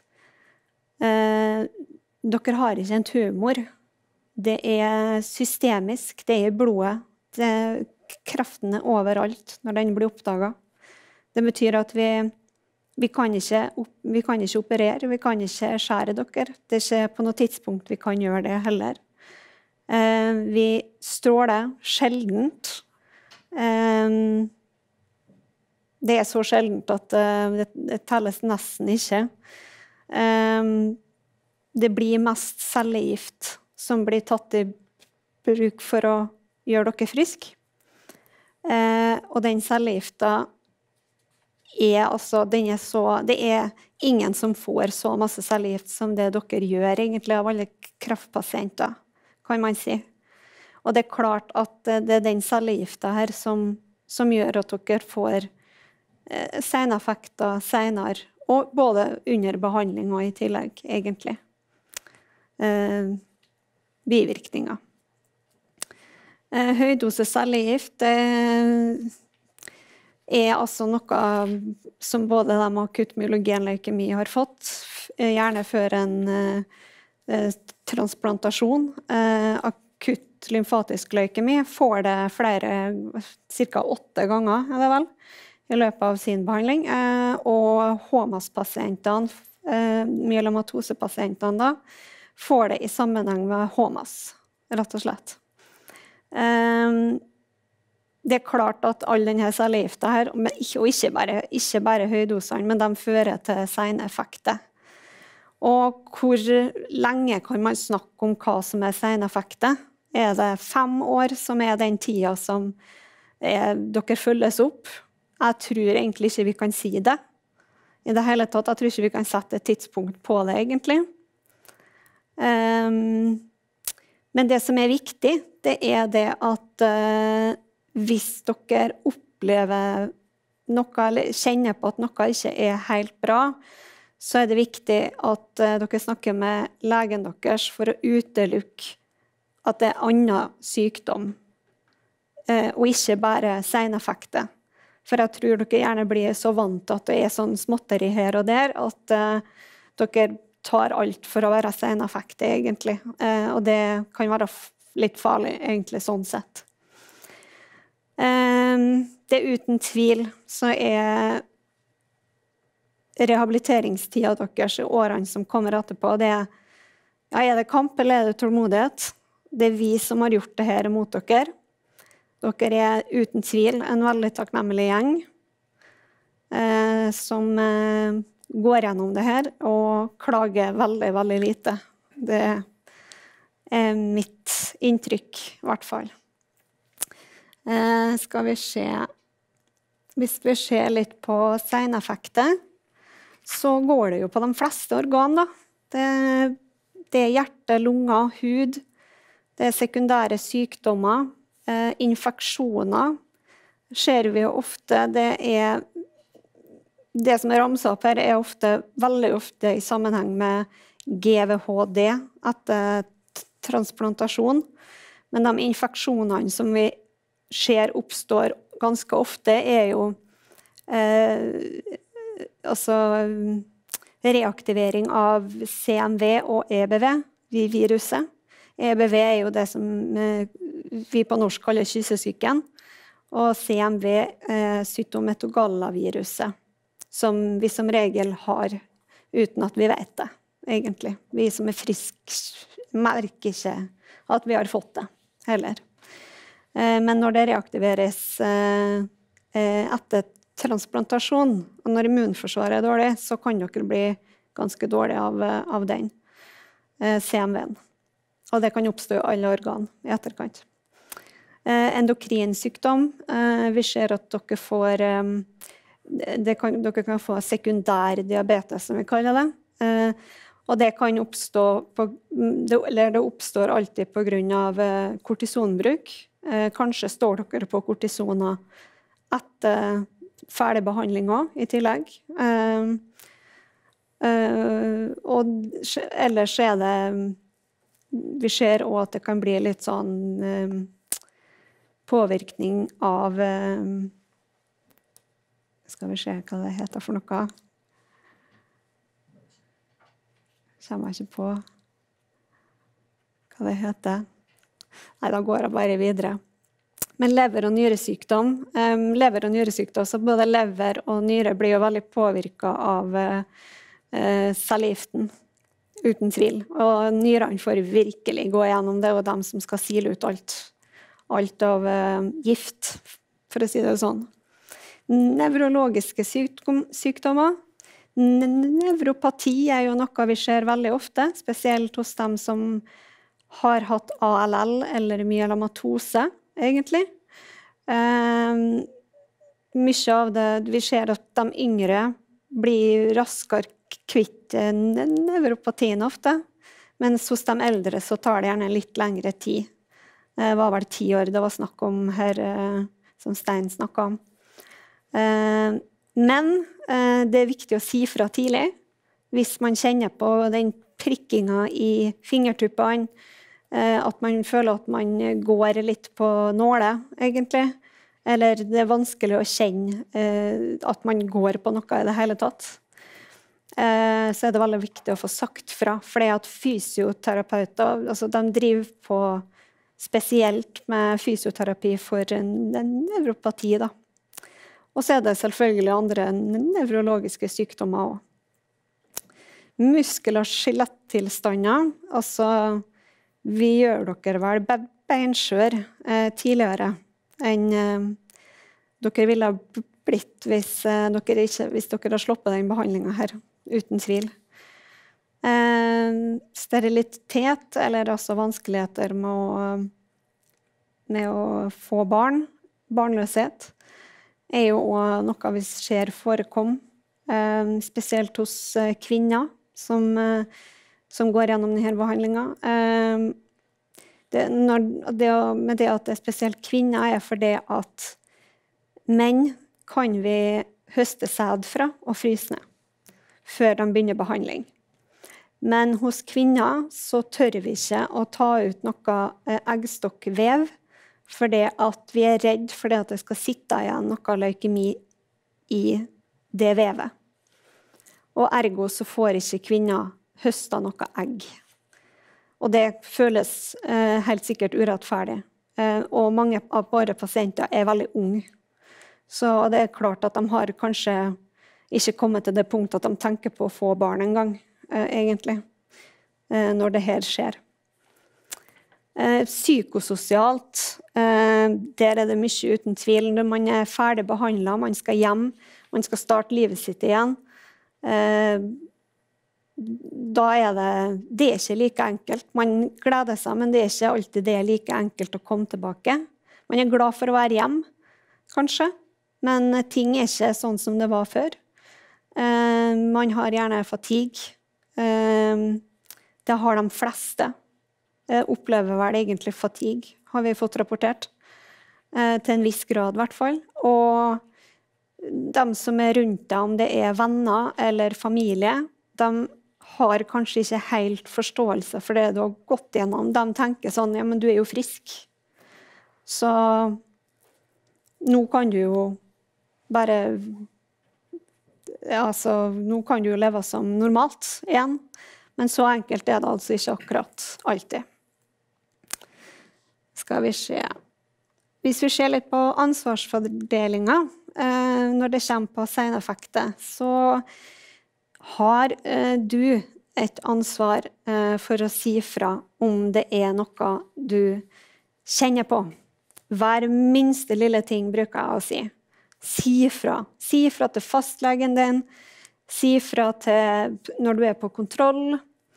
dere har ikke en tumor. Det er systemisk, det er i blodet. Kreften er overalt når den blir oppdaget. Det betyr at vi kan ikke operere, vi kan ikke skjære dere. Det er ikke på noe tidspunkt vi kan gjøre det heller. Vi stråler sjeldent. Det er så sjeldent at det telles nesten ikke. Det blir mest cellegift som blir tatt i bruk for å gjøre dere friske. Og den cellegifta det er ingen som får så masse cellegift som det dere gjør egentlig av alle kreftpasienter. kan man si. Og det klart at det den cellegifta her som gjør at dere får seneffekter senere, og både under behandling og i tillegg, egentlig. Bivirkninger. Høydose cellegift altså noe som både de med akutt myelogen leukemi har fått, gjerne før en transplantasjon. Akutt lymfatisk leukemi får det cirka 8 ganger, er det vel, i løpet av sin behandling. Og HMAS-pasientene, myelomatose-pasientene da, får det i sammenheng med HMAS, rett og slett. Det klart at all denne cellegifta her, og ikke bare høydosene, men de fører til seneffekter. Og hvor lenge kan man snakke om hva som seneffekter? Er det 5 år som den tida som dere følges opp? Jeg tror egentlig ikke vi kan si det. I det hele tatt, jeg tror ikke vi kan sette et tidspunkt på det, egentlig. Men det som viktig, det det at hvis dere opplever noe, eller kjenner på at noe ikke helt bra, så det viktig at dere snakker med legen deres for å utelukke at det annen sykdom, og ikke bare seneffekter. For jeg tror dere gjerne blir så vant til at det sånn småtteri her og der, at dere tar alt for å være seneffekter, egentlig. Og det kan være litt farlig, egentlig, sånn sett. Det uten tvil så rehabiliteringstida deres i årene som kommer etterpå, det det kamp eller det tålmodighet? Det vi som har gjort det her mot dere. Dere uten tvil en veldig takknemlig gjeng som går gjennom det her og klager veldig, veldig lite. Det mitt inntrykk, i hvert fall. Skal vi se. Hvis vi ser litt på seneffekter, så går det jo på de fleste organ, da. Det hjerte, lunger, hud. Det sekundære sykdommer, infeksjoner. Ser vi jo ofte, det som ramset opp her, veldig ofte i sammenheng med GVHD etter transplantasjon. Men de infeksjonene som vi ser oppstår ganske ofte, jo reaktivering av CMV og EBV, viruset. EBV jo det som vi på norsk kaller kyssesyken, og CMV cytomegaloviruset, som vi som regel har uten at vi vet det, egentlig. Vi som friske merker ikke at vi har fått det, heller. Men når det reaktiveres etter transplantasjon, og når immunforsvaret dårlig, så kan dere bli ganske dårlig av den CMV-en. Og det kan oppstå i alle organ i etterkant. Endokrinsykdom, vi ser at dere får dere kan få sekundær diabetes, som vi kaller det. Og det kan oppstå det oppstår alltid på grunn av kortisonbruk. Kanskje står dere på kortisoner etter ferdig behandling også, i tillegg. Og ellers det vi ser også at det kan bli litt sånn påvirkning av skal vi se hva det heter for noe. Kommer jeg ikke på hva det heter. Nei, da går jeg bare videre. Men lever- og nyresykdom, så både lever og nyre blir jo veldig påvirket av cellegiften, uten tvil. Og nyrene får virkelig gå gjennom det, og dem som skal sile ut alt av gift, for å si det sånn. Nevrologiske sykdommer. Nevropati jo noe vi ser veldig ofte, spesielt hos dem som har hatt ALL eller myelomatose, egentlig. Mye av det, vi ser at de yngre blir raskere kvitt nevropatien ofte. Mens hos de eldre så tar det gjerne litt lengre tid. Det var vel 10 år det var snakk om her, som Stein snakket om. Men det er viktig å si fra tidlig, hvis man kjenner på den prikkingen i fingertuppene, at man føler at man går litt på nåle, egentlig. Eller det er vanskelig å kjenne at man går på noe i det hele tatt. Så er det veldig viktig å få sagt fra, for det at fysioterapeuter, altså de driver på spesielt med fysioterapi for en nevropati da. Og så er det selvfølgelig andre nevrologiske sykdommer også. Muskel- og skjelettilstander, altså vi gjør dere vel beinskjør tidligere enn dere ville ha blitt hvis dere har sluppet den behandlingen her, uten tvil. Sterilitet, eller altså vanskeligheter med å få barn, barnløshet, er jo også noe vi ser forekom, spesielt hos kvinner som går gjennom denne behandlingen. Med det at det er spesielt kvinner er fordi at menn kan vi høste sæd fra og fryse ned før de begynner behandling. Men hos kvinner så tør vi ikke å ta ut noe eggstokkvev, fordi at vi er redd for at det skal sitte igjen noe leukemi i det vevet. Og ergo så får ikke kvinner høste noe egg. Og det føles helt sikkert urettferdig. Og mange av våre pasienter er veldig unge. Så det er klart at de har kanskje ikke kommet til det punktet at de tenker på å få barn en gang, egentlig, når det her skjer. Psykososialt, der er det mye uten tvil. Når man er ferdig behandlet, man skal hjem, man skal starte livet sitt igjen, da er det er ikke like enkelt. Man gleder seg, men det er ikke alltid det er like enkelt å komme tilbake. Man er glad for å være hjem, kanskje, men ting er ikke sånn som det var før. Man har gjerne fatigue. Det har de fleste. Opplever vel egentlig fatigue, har vi fått rapportert. Til en viss grad i hvert fall. Og de som er rundt deg, om det er venner eller familie, de har kanskje ikke helt forståelse for det du har gått gjennom. De tenker sånn, ja, men du er jo frisk. Så nå kan du jo bare, altså, nå kan du jo leve som normalt igjen. Men så enkelt er det altså ikke akkurat alltid. Skal vi se. Hvis vi ser litt på ansvarsfordelingen, når det kommer på seneffekter, så har du et ansvar for å si fra om det er noe du kjenner på. Hver minste lille ting bruker jeg å si. Si fra. Si fra til fastlegen din. Si fra til når du er på kontroll.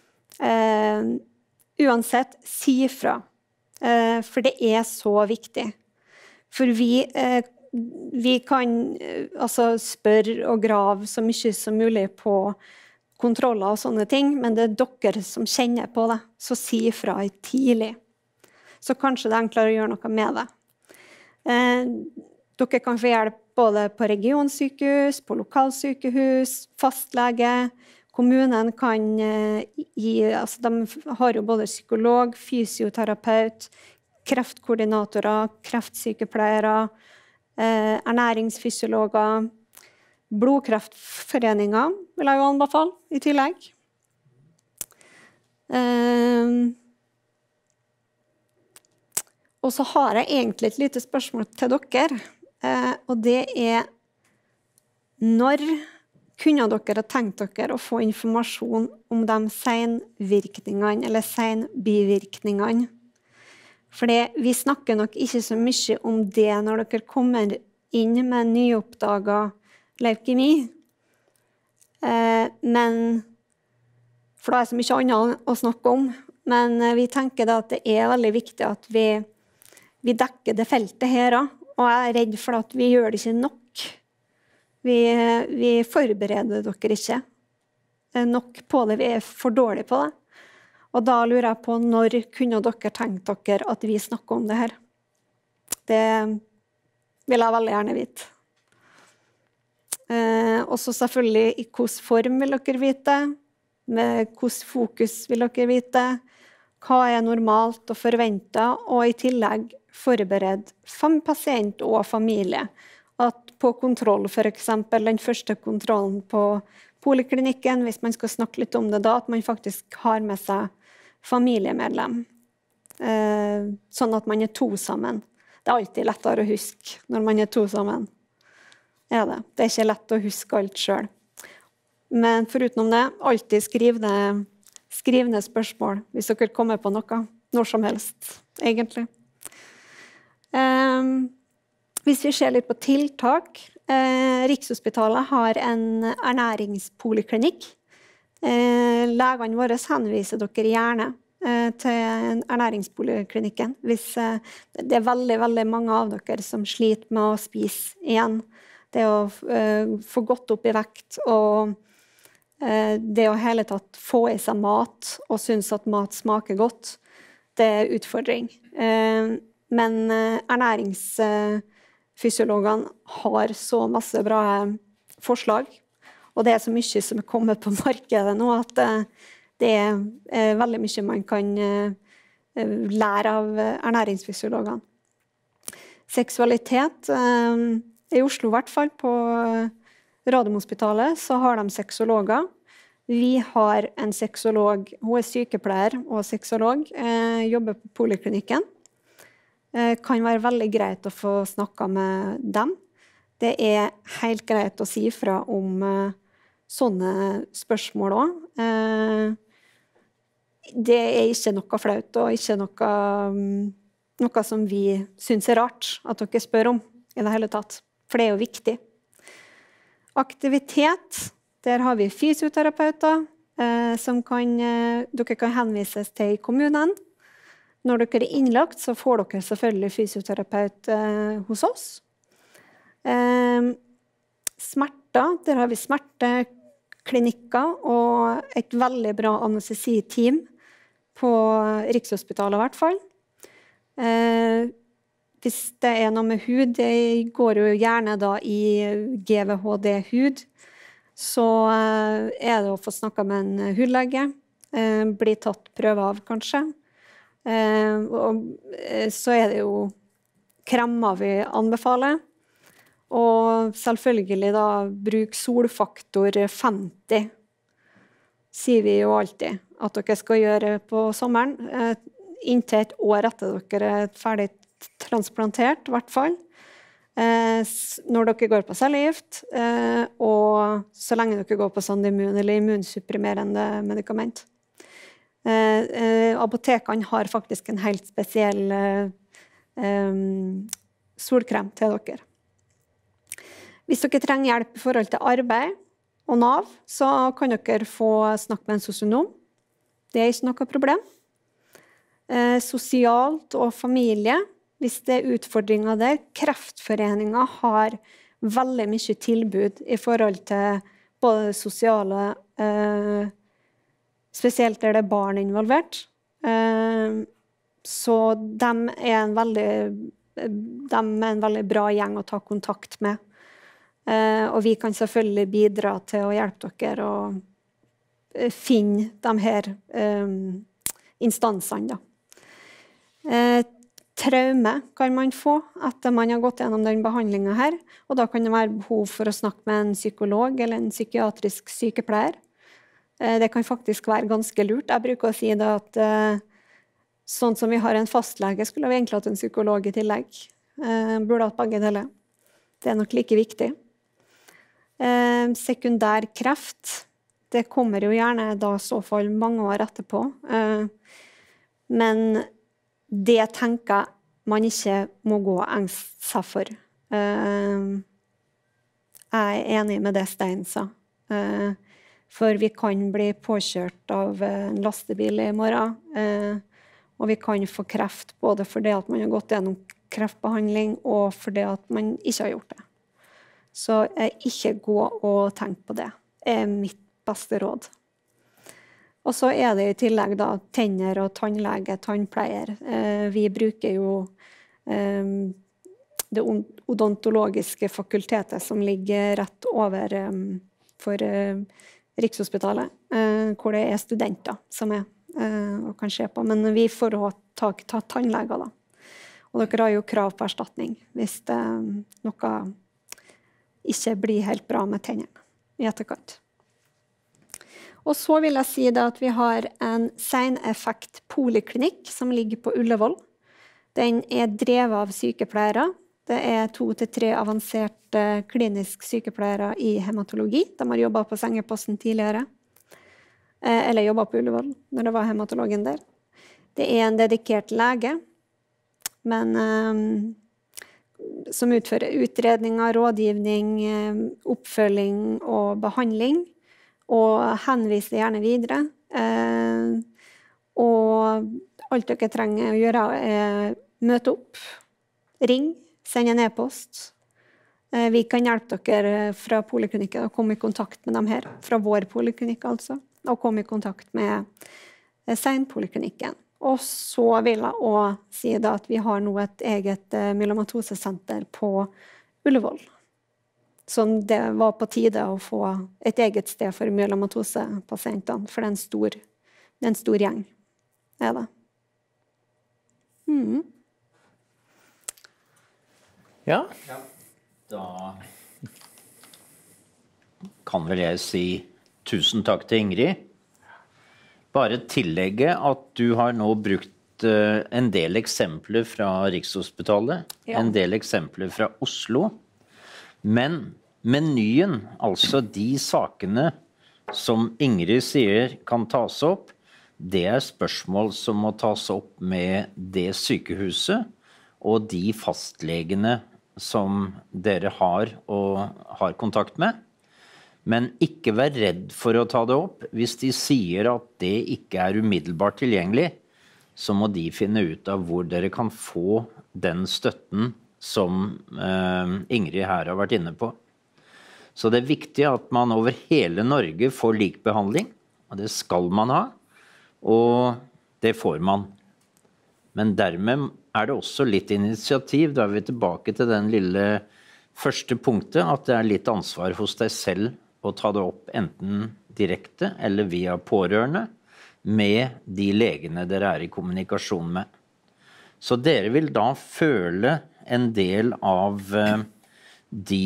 Uansett, si fra. For det er så viktig. For vi kan altså spørre og grave så mye som mulig på kontroller og sånne ting, men det er dere som kjenner på det, så si fra tidlig. Så kanskje det er enklere å gjøre noe med det. Dere kan få hjelp både på regionsykehus, på lokalsykehus, fastlege. Kommunen kan gi, altså de har jo både psykolog, fysioterapeut, kreftkoordinatorer, kreftsykepleiere, ernæringsfysiologer, blodkreftforeninger vil jeg jo anbefale i tillegg. Og så har jeg egentlig et lite spørsmål til dere, og det er når kunne dere tenkt dere å få informasjon om de senvirkningene eller senbivirkningene? For vi snakker nok ikke så mye om det når dere kommer inn med nyoppdaget leukemi. Men, for det er så mye annet å snakke om, men vi tenker da at det er veldig viktig at vi dekker det feltet her også, og jeg er redd for at vi gjør det ikke nok. Vi forbereder dere ikke nok på det, vi er for dårlige på det. Og da lurer jeg på, når kunne dere tenkt dere at vi snakker om det her? Det vil jeg veldig gjerne vite. Og så selvfølgelig, i hvilken form vil dere vite? Med hvilken fokus vil dere vite? Hva normalt og forventet? Og i tillegg forbered pasient og familie. At på kontroll, for eksempel den første kontrollen på poliklinikken, hvis man skal snakke litt om det da, at man faktisk har med seg familiemedlem. Sånn at man 2 sammen. Det alltid lettere å huske når man 2 sammen. Det. Det ikke lett å huske alt selv. Men foruten det, alltid skriv ned spørsmål, hvis dere kommer på noe. Når som helst, egentlig. Hvis vi ser litt på tiltak, Rikshospitalet har en ernæringspoliklinikk. Legene våre henviser dere gjerne til ernæringspoliklinikken. Hvis det veldig, veldig mange av dere som sliter med å spise igjen. Det å få gått opp i vekt, og det å hele tatt få i seg mat, og synes at mat smaker godt, det utfordring. Men ernæringsfysiologene har så masse bra forslag, og det så mye som kommet på markedet nå, at det veldig mye man kan lære av ernæringsfysiologene. Seksualitet, i Oslo i hvert fall, på Radiumhospitalet, så har de sexologer. Vi har en sexolog, hun sykepleier og sexolog, jobber på poliklinikken. Kan være veldig greit å få snakket med dem. Det helt greit å si fra om sånne spørsmål også. Det ikke noe flaut, og ikke noe som vi synes rart at dere spør om i det hele tatt. For det jo viktig. Aktivitet, der har vi fysioterapeuter som dere kan henvises til i kommunen. Når dere innlagt, så får dere selvfølgelig fysioterapeut hos oss. Smerter, der har vi smerteklinikker og et veldig bra anestesi-team på Rikshospitalet i hvert fall. Hvis det noe med hud, det går jo gjerne da i GVHD-hud, så det å få snakket med en hudlege, bli tatt prøve av kanskje. Og så det jo kremmer vi anbefaler, og selvfølgelig da bruk solfaktor 50, sier vi jo alltid at dere skal gjøre på sommeren, inntil et år etter dere ferdig transplantert, i hvert fall. Når dere går på cellegift, og så lenge dere går på Sandimmun eller immunsupprimerende medikament. Apotekene har faktisk en helt spesiell solkrem til dere. Hvis dere trenger hjelp i forhold til arbeid og NAV, så kan dere få snakke med en sosionom. Det ikke noe problem. Sosialt og familie, hvis det utfordringer der. Kreftforeningen har veldig mye tilbud i forhold til både sosiale, spesielt der det barn involvert. Så de en veldig bra gjeng å ta kontakt med. Og vi kan selvfølgelig bidra til å hjelpe dere å finne de her instansene. Traume kan man få etter man har gått gjennom den behandlingen her, og da kan det være behov for å snakke med en psykolog eller en psykiatrisk sykepleier. Det kan faktisk være ganske lurt. Jeg bruker å si det at sånn som vi har en fastlege, skulle vi egentlig hatt en psykolog i tillegg. Burde hatt begge deler. Det nok like viktig. Sekundær kreft, det kommer jo gjerne da I så fall mange år etterpå. Men det tenker man ikke må gå og engste seg for. Jeg enig med det Stein sa. For vi kan bli påkjørt av en lastebil I morgen, og vi kan få kreft både fordi at man har gått gjennom kreftbehandling og fordi at man ikke har gjort det. Så ikke gå og tenk på det. Det mitt beste råd. Og så det I tillegg da tenner og tannlege, tannpleier. Vi bruker jo det odontologiske fakultetet som ligger rett over for Rikshospitalet, hvor det studenter som og kan se på. Men vi får ta tannleger da. Og dere har jo krav på erstatning hvis noe ikke blir helt bra med tennene I etterkant. Og så vil jeg si da at vi har en seneffekt poliklinikk som ligger på Ullevål. Den drevet av sykepleiere. Det 2 til 3 avanserte klinisk sykepleiere I hematologi. De har jobbet på sengeposten tidligere. Eller jobbet på Ullevål når det var hematologen der. Det en dedikert lege, men som utfører utredninger, rådgivning, oppfølging og behandling. Og henviser gjerne videre. Og alt dere trenger å gjøre møte opp, ring, sende en e-post. Vi kan hjelpe dere fra poliklinikken å komme I kontakt med dem her, fra vår poliklinikk altså, og komme I kontakt med senpoliklinikken. Og så vil jeg også si da at vi har nå et eget myelomatosesenter på Ullevål. Så det var på tide å få et eget sted for myelomatose-pasientene, for det en stor gjeng, det. Ja. Da kan vel jeg si tusen takk til Ingrid. Bare tillegge at du har nå brukt en del eksempler fra Rikshospitalet, en del eksempler fra Oslo, men menyen, altså de sakene som Ingrid sier kan tas opp, det spørsmål som må tas opp med det sykehuset og de fastlegene som dere har og har kontakt med. Men ikke vær redd for å ta det opp. Hvis de sier at det ikke umiddelbart tilgjengelig, så må de finne ut av hvor dere kan få den støtten som Ingrid her har vært inne på. Så det viktig at man over hele Norge får lik behandling, og det skal man ha, og det får man. Men dermed det også litt initiativ, da vi tilbake til den lille første punktet, at det litt ansvar hos deg selv å ta det opp enten direkte eller via pårørende med de legene dere I kommunikasjon med. Så dere vil da føle en del av de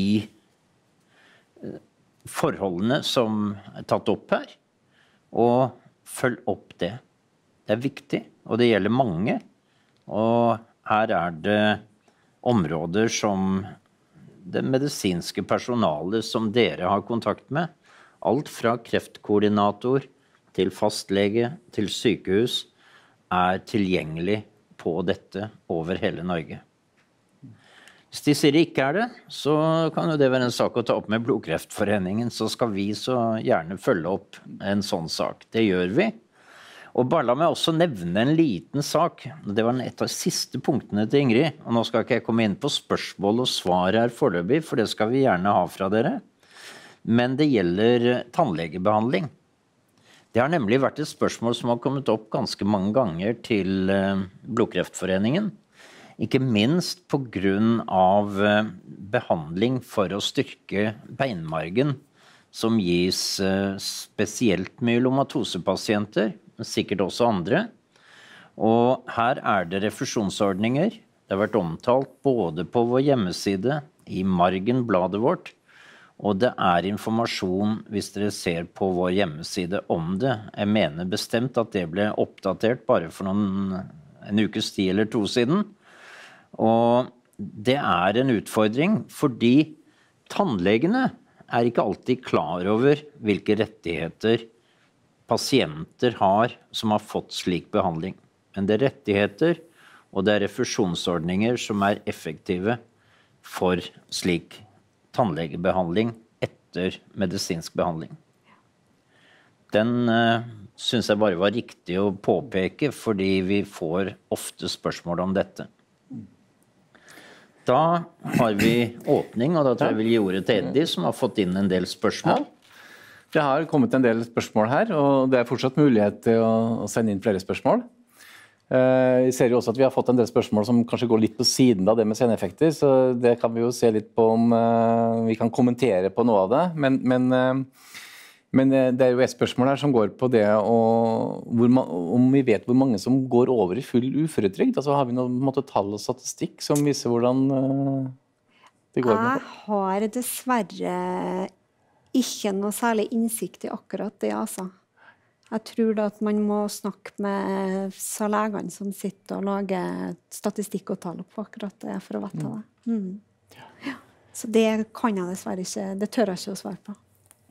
forholdene som tatt opp her, og følg opp det. Det viktig, og det gjelder mange. Og her det områder som det medisinske personalet som dere har kontakt med, alt fra kreftkoordinator til fastlege til sykehus, tilgjengelig på dette over hele Norge. Hvis de sier det ikke det, så kan jo det være en sak å ta opp med Blodkreftforeningen, så skal vi så gjerne følge opp en sånn sak. Det gjør vi. Og bare la meg også nevne en liten sak. Det var et av siste punktene til Ingrid, og nå skal ikke jeg komme inn på spørsmål og svar her foreløpig, for det skal vi gjerne ha fra dere. Men det gjelder tannlegebehandling. Det har nemlig vært et spørsmål som har kommet opp ganske mange ganger til Blodkreftforeningen. Ikke minst på grunn av behandling for å styrke beinmargen, som gis spesielt myelomatosepasienter, men sikkert også andre. Og her det refusjonsordninger. Det har vært omtalt både på vår hjemmeside, I Margen-bladet vårt, og det informasjon hvis dere ser på vår hjemmeside om det. Jeg mener bestemt at det ble oppdatert bare for en ukes tid eller 2 siden. Og det en utfordring, fordi tannlegene ikke alltid klar over hvilke rettigheter pasienter har som har fått slik behandling. Men det rettigheter, og det refusjonsordninger som effektive for slik tannlegebehandling etter medisinsk behandling. Den synes jeg bare var riktig å påpeke, fordi vi får ofte spørsmål om dette. Da har vi åpning, og da tror jeg vi vil gi ordet til Eddie, som har fått inn en del spørsmål. Det har kommet en del spørsmål her, og det fortsatt mulighet til å sende inn flere spørsmål. Vi ser jo også at vi har fått en del spørsmål som kanskje går litt på siden av det med seneffekter, så det kan vi jo se litt på om vi kan kommentere på noe av det. Men det er jo et spørsmål her som går på det om vi vet hvor mange som går over i full uføretrygd. Altså har vi noe tall og statistikk som viser hvordan det går med det? Jeg har dessverre ikke noe særlig innsikt i akkurat det, altså. Jeg tror da at man må snakke med legene som sitter og lager statistikk og tall på akkurat det for å vite det. Ja. Så det kan jeg dessverre ikke, det tør jeg ikke å svare på.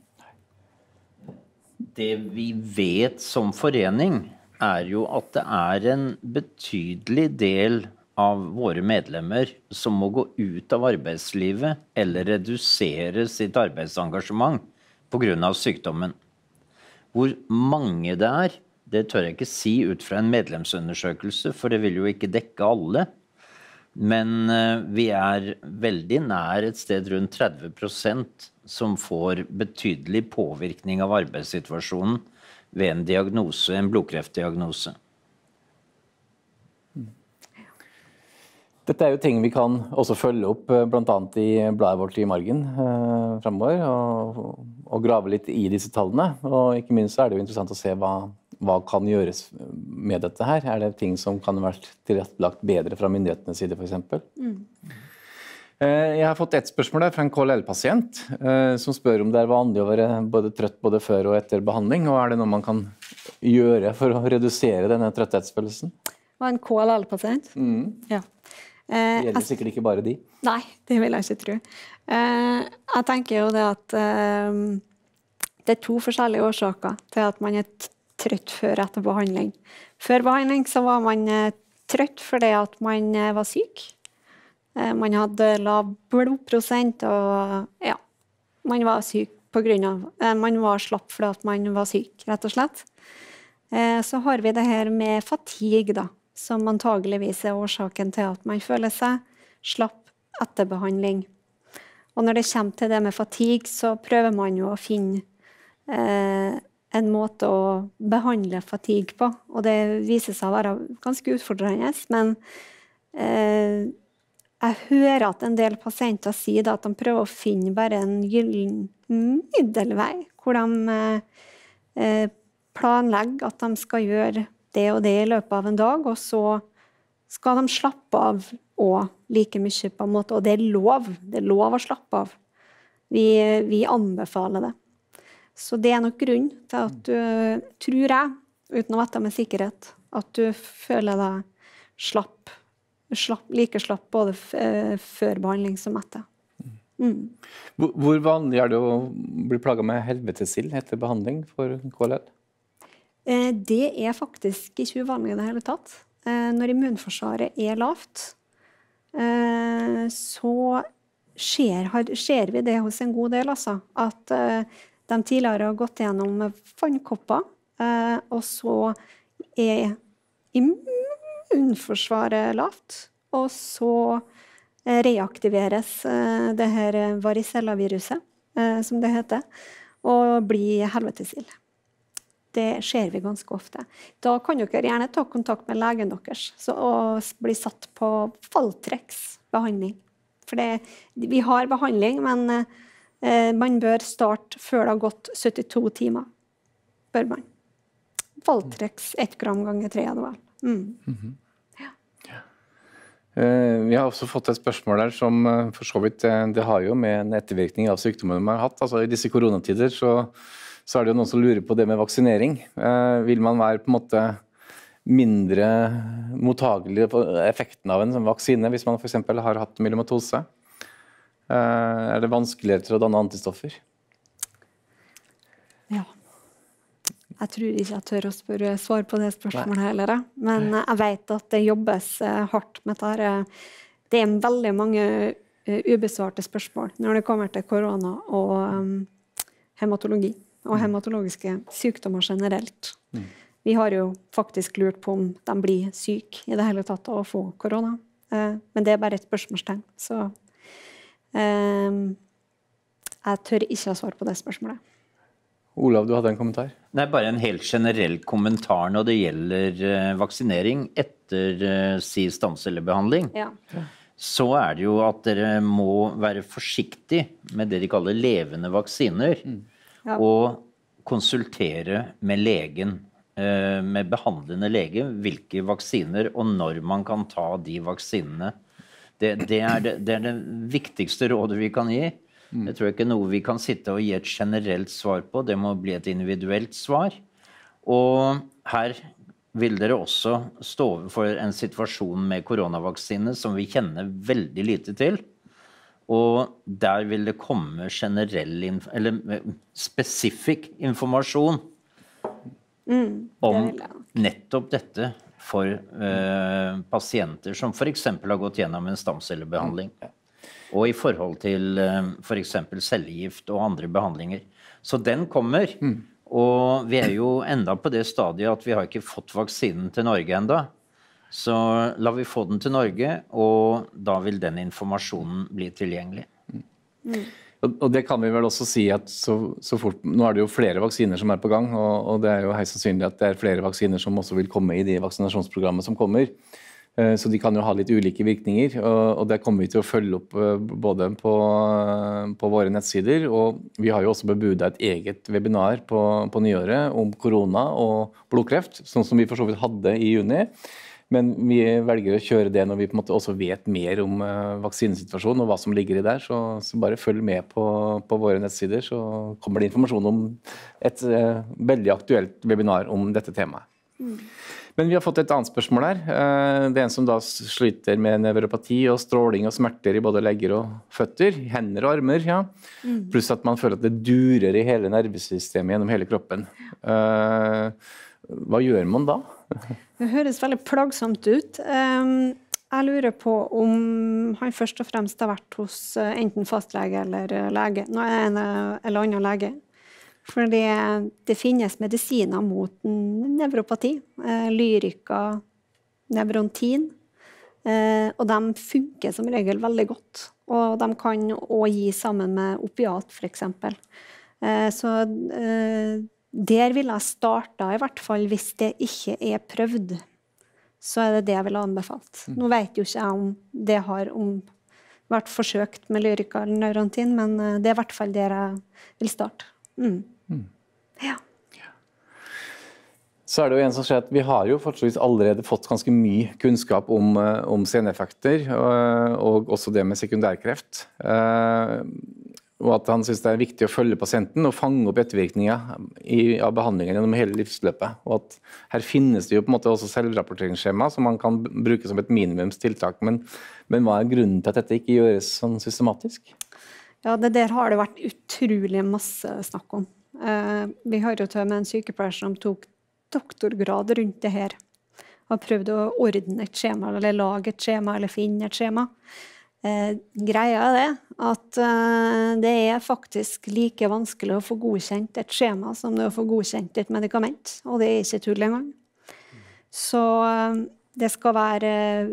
Det vi vet som forening er jo at det er en betydelig del av våre medlemmer som må gå ut av arbeidslivet eller redusere sitt arbeidsengasjement på grunn av sykdommen. Hvor mange det er, det tør jeg ikke si ut fra en medlemsundersøkelse, for det vil jo ikke dekke alle. Men vi er veldig nær et sted rundt 30% som får betydelig påvirkning av arbeidssituasjonen ved en diagnose, en blodkreftdiagnose. Dette er jo ting vi kan også følge opp blant annet i bladet vårt i Margen fremover, og grave litt i disse tallene. Og ikke minst er det jo interessant å se hva kan gjøres med dette her. Er det ting som kan ha vært tilrettelagt bedre fra myndighetenes side, for eksempel? Jeg har fått et spørsmål der fra en KLL-pasient som spør om det er vanlig å være både trøtt både før og etter behandling, og er det noe man kan gjøre for å redusere denne trøtthetsfølelsen? Og en KLL-pasient? Ja. Det gjelder sikkert ikke bare de. Nei, det vil jeg ikke tro. Jeg tenker jo det at det er to forskjellige årsaker til at man er trøtt før etter behandling. Før behandling så var man trøtt fordi at man var syk. Man hadde lav blodprosent, og ja, man var syk på grunn av, man var slapp fordi at man var syk, rett og slett. Så har vi det her med fatigue da, som antageligvis er årsaken til at man føler seg slapp etter behandling. Og når det kommer til det med fatigue, så prøver man jo å finne en måte å behandle fatigue på, og det viser seg å være ganske utfordrende, men jeg hører at en del pasienter sier at de prøver å finne bare en gyllen middelvei, hvor de planlegger at de skal gjøre det og det i løpet av en dag, og så skal de slappe av og like mye på en måte, og det er lov å slappe av. Vi anbefaler det. Så det er nok grunn til at du, tror jeg, uten å vite med sikkerhet, at du føler deg like slapp både før behandling som etter. Hvor vanlig er det å bli plaget med helvetesild etter behandling for KLL? Det er faktisk ikke uvanlig i det hele tatt. Når immunforsvaret er lavt, så ser vi det hos en god del, altså. At de tidligere har gått gjennom vannkopper, og så er immunforsvaret lavt, og så reaktiveres det her varicella-viruset, som det heter, og blir helvetesild. Det ser vi ganske ofte. Da kan dere gjerne ta kontakt med legen deres og bli satt på Valtrex-behandling. For vi har behandling, men man bør starte før det har gått 72 timer. Bør man. Valtrex 1 gram ganger 3 er det vel. Ja. Vi har også fått et spørsmål der som for så vidt det har jo med en ettervirkning av sykdommen man har hatt. Altså i disse koronatider så er det jo noen som lurer på det med vaksinering. Vil man være på en måte mindre mottagelig på effekten av en vaksine hvis man for eksempel har hatt myelomatose? Er det vanskeligere til å danne antistoffer? Ja. Jeg tror ikke jeg tør å svare på det spørsmålet heller. Men jeg vet at det jobbes hardt med dette. Det er veldig mange ubesvarte spørsmål når det kommer til korona og hematologi. Og hematologiske sykdommer generelt. Vi har jo faktisk lurt på om de blir syke i det hele tatt av å få korona. Men det er bare et spørsmålstegn. Så jeg tør ikke å svare på det spørsmålet. Olav, du hadde en kommentar? Det er bare en helt generell kommentar når det gjelder vaksinering etter stamcellebehandling. Ja. Så er det jo at dere må være forsiktig med det de kaller levende vaksiner, Ja. og konsultere med legen, med behandlende lege, hvilke vaksiner og når man kan ta de vaksinene. Det er det viktigste rådet vi kan gi. Jeg tror ikke noe vi kan sitte og gi et generelt svar på. Det må bli et individuelt svar. Og her vil dere også stå overfor en situasjon med koronavaksine som vi kjenner veldig lite til. Og der vil det komme eller spesifikk informasjon om nettopp dette for pasienter som for eksempel har gått gjennom en stamcellebehandling. Og i forhold til for eksempel cellegift og andre behandlinger. Så den kommer, og vi er jo enda på det stadiet at vi har ikke fått vaksinen til Norge enda. Så la vi få den til Norge, og da vil den informasjonen bli tilgjengelig. Og det kan vi vel også si at så fort, nå er det jo flere vaksiner som er på gang, og det er jo høyst sannsynlig at det er flere vaksiner som også vil komme i de vaksinasjonsprogrammene som kommer. Så de kan jo ha litt ulike virkninger, og det kommer vi til å følge opp både på våre nettsider, og vi har jo også bebudet et eget webinar på nyåret om korona og blodkreft, sånn som vi for så vidt hadde i juni. Men vi velger å kjøre det når vi på en måte også vet mer om vaksinesituasjonen og hva som ligger i der, så bare følg med på våre nettsider, så kommer det informasjon om et veldig aktuelt webinar om dette temaet. Men vi har fått et annet spørsmål her. Det er en som da sliter med nevropati og stråling og smerter i både legger og føtter, hender og armer, ja. Pluss at man føler at det durer i hele nervesystemet gjennom hele kroppen. Hva gjør man da? Det høres veldig plagsomt ut. Jeg lurer på om han først og fremst har vært hos enten fastlege eller lege, eller annen lege. Fordi det finnes medisiner mot nevropati, Lyrica, Nevrontin, og de funker som regel veldig godt. Og de kan også gi sammen med opiat, for eksempel. Så der vil jeg starte, i hvert fall hvis det ikke er prøvd. Så er det det jeg vil ha anbefalt. Nå vet jo ikke jeg om det har vært forsøkt med Lyrica eller Nevrontin, men det er i hvert fall der jeg vil starte. Ja. Så er det jo en som sier at vi har jo fortsatt allerede fått ganske mye kunnskap om seneffekter, og også det med sekundærkreft. Og at han synes det er viktig å følge pasienten og fange opp ettervirkninger av behandlingen gjennom hele livsløpet. Og at her finnes det jo på en måte også selvrapporteringsskjema som man kan bruke som et minimumstiltak. Men hva er grunnen til at dette ikke gjøres sånn systematisk? Ja, det der har det vært utrolig masse snakk om. Vi har jo til med en sykepleier som tok doktorgrad rundt det her. Har prøvd å ordne et skjema, eller lage et skjema, eller finne et skjema. Greia er det at det er faktisk like vanskelig å få godkjent et skjema som det å få godkjent et medikament, og det er ikke tull engang. Så det skal være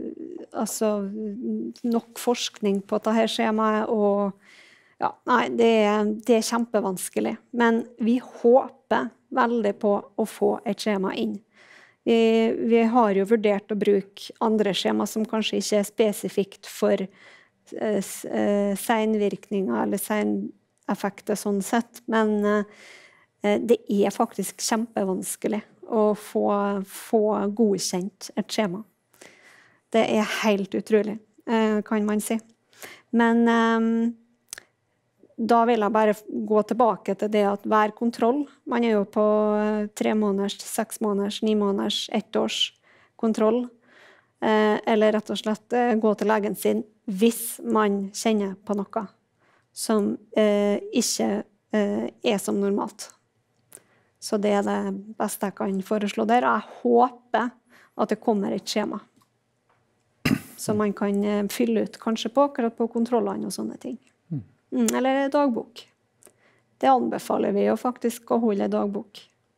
nok forskning på dette skjemaet, og ja, nei, det er kjempevanskelig. Men vi håper veldig på å få et skjema inn. Vi har jo vurdert å bruke andre skjema som kanskje ikke er spesifikt for senvirkninger eller seneffekter sånn sett, men det er faktisk kjempevanskelig å få godkjent et skjema. Det er helt utrolig, kan man si. Men da vil jeg bare gå tilbake til det at hver kontroll, man er jo på 3 måneders, 6 måneders, 9 måneders, 1 års kontroll, eller rett og slett gå til legen sin hvis man kjenner på noe som ikke er som normalt. Så det er det beste jeg kan foreslå der. Jeg håper at det kommer et skjema som man kan fylle ut kanskje på akkurat på kontrollene og sånne ting. Eller dagbok. Det anbefaler vi jo faktisk å holde dagbok.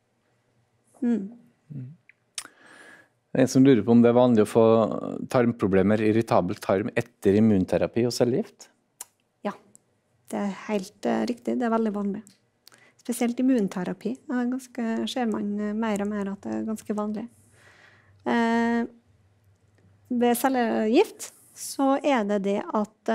En som lurer på om det er vanlig å få tarmproblemer, irritabel tarm etter immunterapi og cellegift? Ja, det er helt riktig. Det er veldig vanlig. spesielt immunterapi. Ser man mer og mer at det er ganske vanlig. Ved cellegift så er det at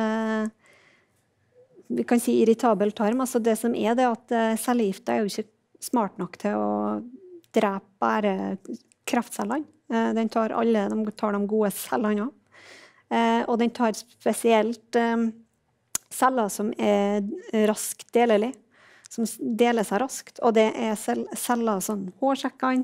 vi kan si irritabel tarm. Altså det som er det at cellegift er jo ikke smart nok til å drepe bare kraftcellene. Den tar de gode cellene også. Og den tar spesielt celler som er raskt delelig, som deler seg raskt. Og det er celler som hårsekkene,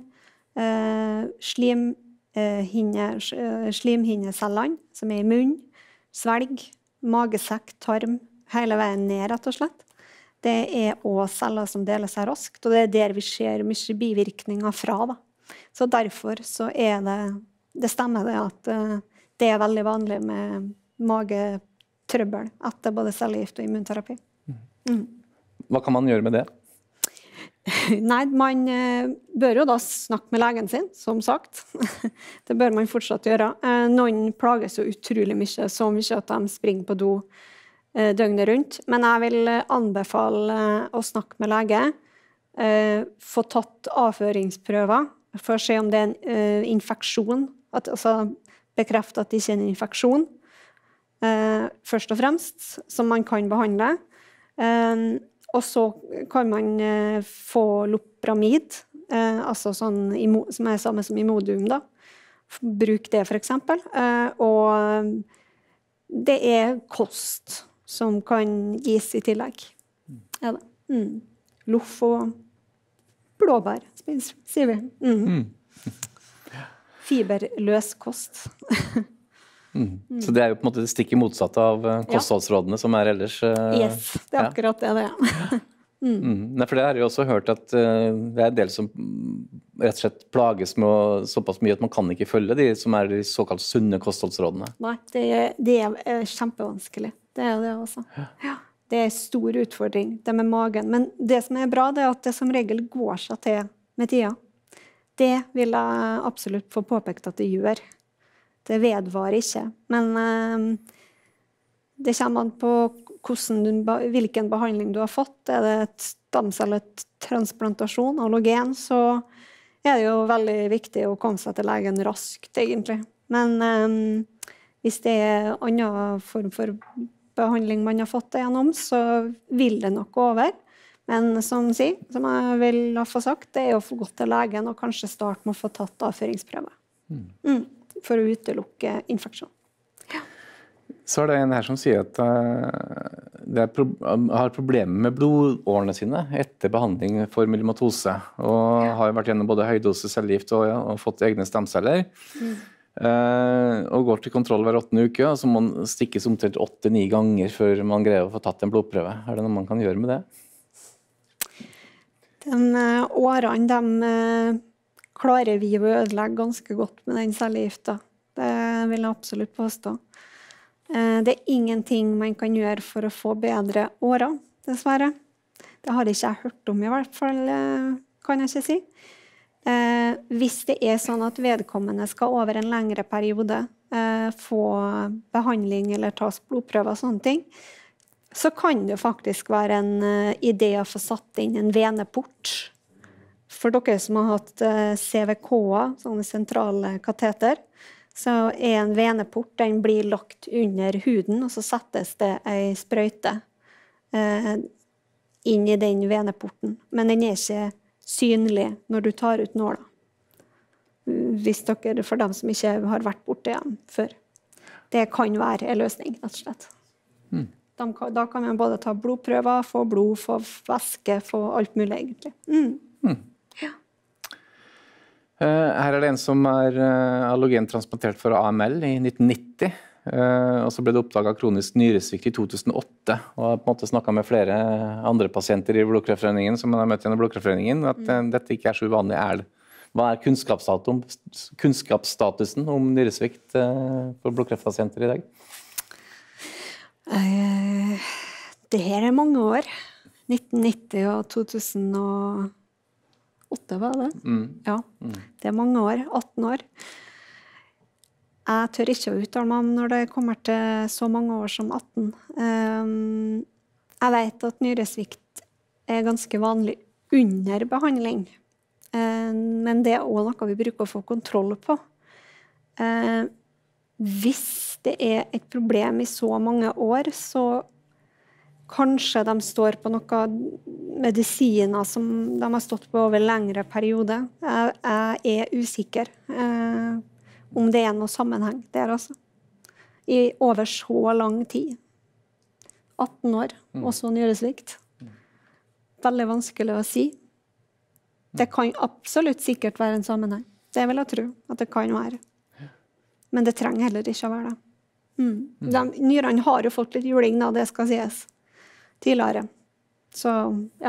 slimhinnecellene, som er i munn, svelg, magesekk, tarm, hele veien ned, rett og slett. Det er også celler som deler seg raskt, og det er der vi ser mye bivirkninger fra. Da. Så derfor så er det stemmer det at det er veldig vanlig med magetrøbbel etter både cellegift og immunterapi. Hva kan man gjøre med det? Nei, man bør jo da snakke med legen sin, som sagt. Det bør man fortsatt gjøre. Noen plages jo utrolig mye, så mye at de springer på do døgnet rundt. Men jeg vil anbefale å snakke med lege, få tatt avføringsprøver, for å se om det er en infeksjon, altså bekrefte at det ikke er en infeksjon, først og fremst, som man kan behandle. Og så kan man få lopramid, altså sånn, som er samme som Imodium. Da. Bruk det for eksempel. Og det er kost som kan gis i tillegg. Ja, loff og blåbær, sier vi. Fiberløs kost. Så det er jo på en måte det stikke motsatte av kostholdsrådene som er ellers. Yes, det er akkurat det. Nei, for det har jeg også hørt at det er en del som rett og slett plages med såpass mye at man kan ikke følge de som er de såkalt sunne kostholdsrådene. Nei, det er kjempevanskelig. Det er det også. Ja. Det er en stor utfordring, det med magen. Men det som er bra, det er at det som regel går seg til med tida. Det vil jeg absolutt få påpekt at det gjør. Det vedvarer ikke. Men det kommer an på hvilken behandling du har fått. Er det et stamcelletransplantasjon, allogen, så er det jo veldig viktig å komme seg til legen raskt, egentlig. Men hvis det er en annen form for behandling man har fått det gjennom, så vil det nok gå over. Men som jeg vil få sagt, det er å få gått til legen og kanskje starte med å få tatt avføringsprøve. For å utelukke infeksjon. Ja. Så er det en her som sier at har problemer med blodårene sine etter behandling for myelomatose, og har vært gjennom både høydose cellegift og fått egne stamceller. Og går til kontroll hver 8. uke, og så må man stikkes omtrent 8-9 ganger før man greier å få tatt en blodprøve. Er det noe man kan gjøre med det? Årene, de klarer vi å ødelegge ganske godt med den cellegifta. Det vil jeg absolutt påstå. Det er ingenting man kan gjøre for å få bedre årer, dessverre. Det har ikke jeg hørt om i hvert fall, kan jeg ikke si. Hvis det er sånn at vedkommende skal over en lengre periode få behandling eller tas blodprøver og sånne ting, så kan det faktisk være en idé å få satt inn en veneport. For dere som har hatt CVK-er, sånne sentrale kateter, så er en veneport, den blir lagt under huden, og så settes det en sprøyte inn i den veneporten. Men den er ikke synlig når du tar ut nåla. For dem som ikke har vært borte igjen før. Det kan være en løsning, rett og slett. Da kan man både ta blodprøver, få blod, få væske, få alt mulig, egentlig. Ja. Her er det en som er allogentransplantert for AML i 1990, og så ble det oppdaget kronisk nyresvikt i 2008, og jeg har på en måte snakket med flere andre pasienter i Blodkreftforeningen som man har møtt gjennom Blodkreftforeningen, at dette ikke er så uvanlig. Hva er kunnskapsstatusen om nyresvikt for blodkreftpasienter i dag? Det her er mange år. 1990 og 2008 var det. Ja, det er mange år. 18 år. Jeg tør ikke å uttale meg om når det kommer til så mange år som 18. Jeg vet at nyresvikt er ganske vanlig under behandling. Men det er også noe vi bruker å få kontroll på. Hvis det er et problem i så mange år, så kanskje de står på noen medisiner som de har stått på over lengre periode. Jeg er usikker om det er noe sammenheng der altså. I over så lang tid. 18 år, og så nyresvikt. Veldig vanskelig å si. Det kan absolutt sikkert være en sammenheng. Det vil jeg tro at det kan være. Men det trenger heller ikke å være det. Nyrene har jo fått litt juling, da, det skal sies, tidligere. Så, ja.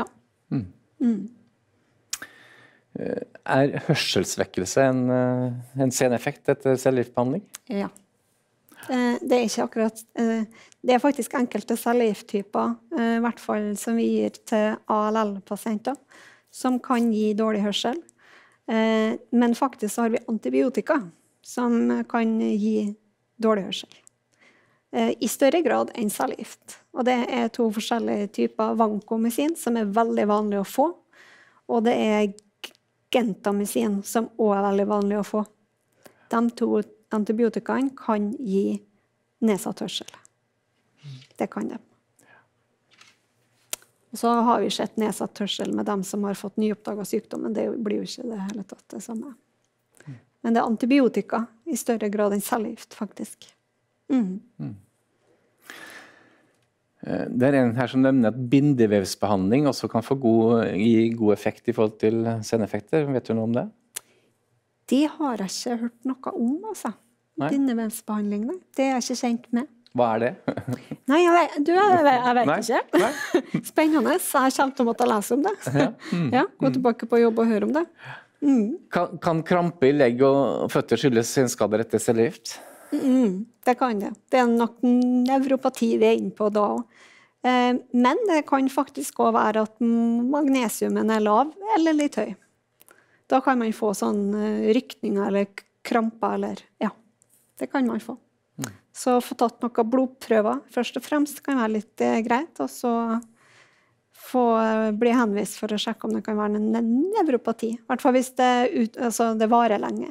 Er hørselsvekkelse en seneffekt etter cellegiftbehandling? Ja. Det er ikke akkurat, det er faktisk enkelte cellegifttyper, i hvert fall som vi gir til ALL-pasienter, som kan gi dårlig hørsel. Men faktisk har vi antibiotika som kan gi dårlig hørsel. I større grad enn cellegift. Og det er 2 forskjellige typer vancomycin som er veldig vanlig å få. Og det er gentamycin som også er veldig vanlig å få. De 2 antibiotikaene kan gi nedsatt hørsel. Det kan de. Og så har vi sett nedsatt hørsel med dem som har fått nyoppdaget sykdommen. Det blir jo ikke det hele tatt det samme. Men det er antibiotika i større grad enn cellegift, faktisk. Det er en her som nevner at bindevevsbehandling også kan få gi god effekt i forhold til seneffekter. Vet du noe om det? Det har jeg ikke hørt noe om, altså. Bindevevsbehandling, det er jeg ikke kjent med. Hva er det? Nei, jeg vet ikke. Nei. Spennende, så jeg kommer til å måtte lese om det. Gå tilbake på jobb og høre om det. Kan krampe i legg og føtter skyldes senskader etter cellegift? Det kan det. Det er nok nevropati vi er inne på da også. Men det kan faktisk også være at magnesiumen er lav eller litt høy. Da kan man få sånn rykninger eller kramper, eller ja, det kan man få. Så få tatt noen blodprøver først og fremst kan være litt greit, og så bli henvist for å sjekke om det kan være en nevropati. I hvert fall hvis det varer lenge.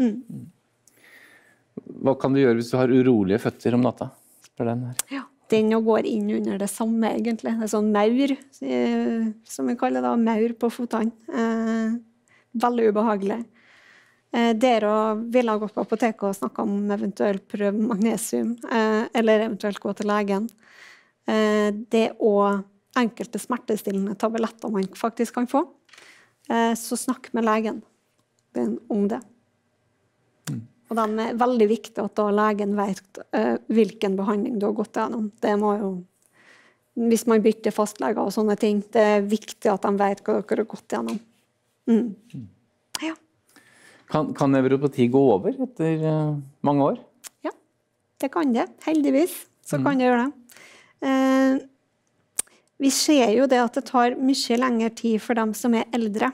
Hva kan du gjøre hvis du har urolige føtter om natta? Spør den her. Ja, den går inn under det samme egentlig. Det er sånn maur, som vi kaller det, maur på fotene. Veldig ubehagelig. Dere ville ha gått på apoteket og snakket om eventuelt prøve magnesium, eller eventuelt gå til legen. Det er også enkelte smertestillende tabletter man faktisk kan få. Så snakk med legen om det. Og det er veldig viktig at da legen vet hvilken behandling du har gått gjennom. Det må jo, hvis man bytter fastleger og sånne ting, det er viktig at de vet hva dere har gått gjennom. Ja. Kan nevropati gå over etter mange år? Ja, det kan det. Heldigvis så kan det gjøre det. Vi ser jo det at det tar mye lengre tid for dem som er eldre.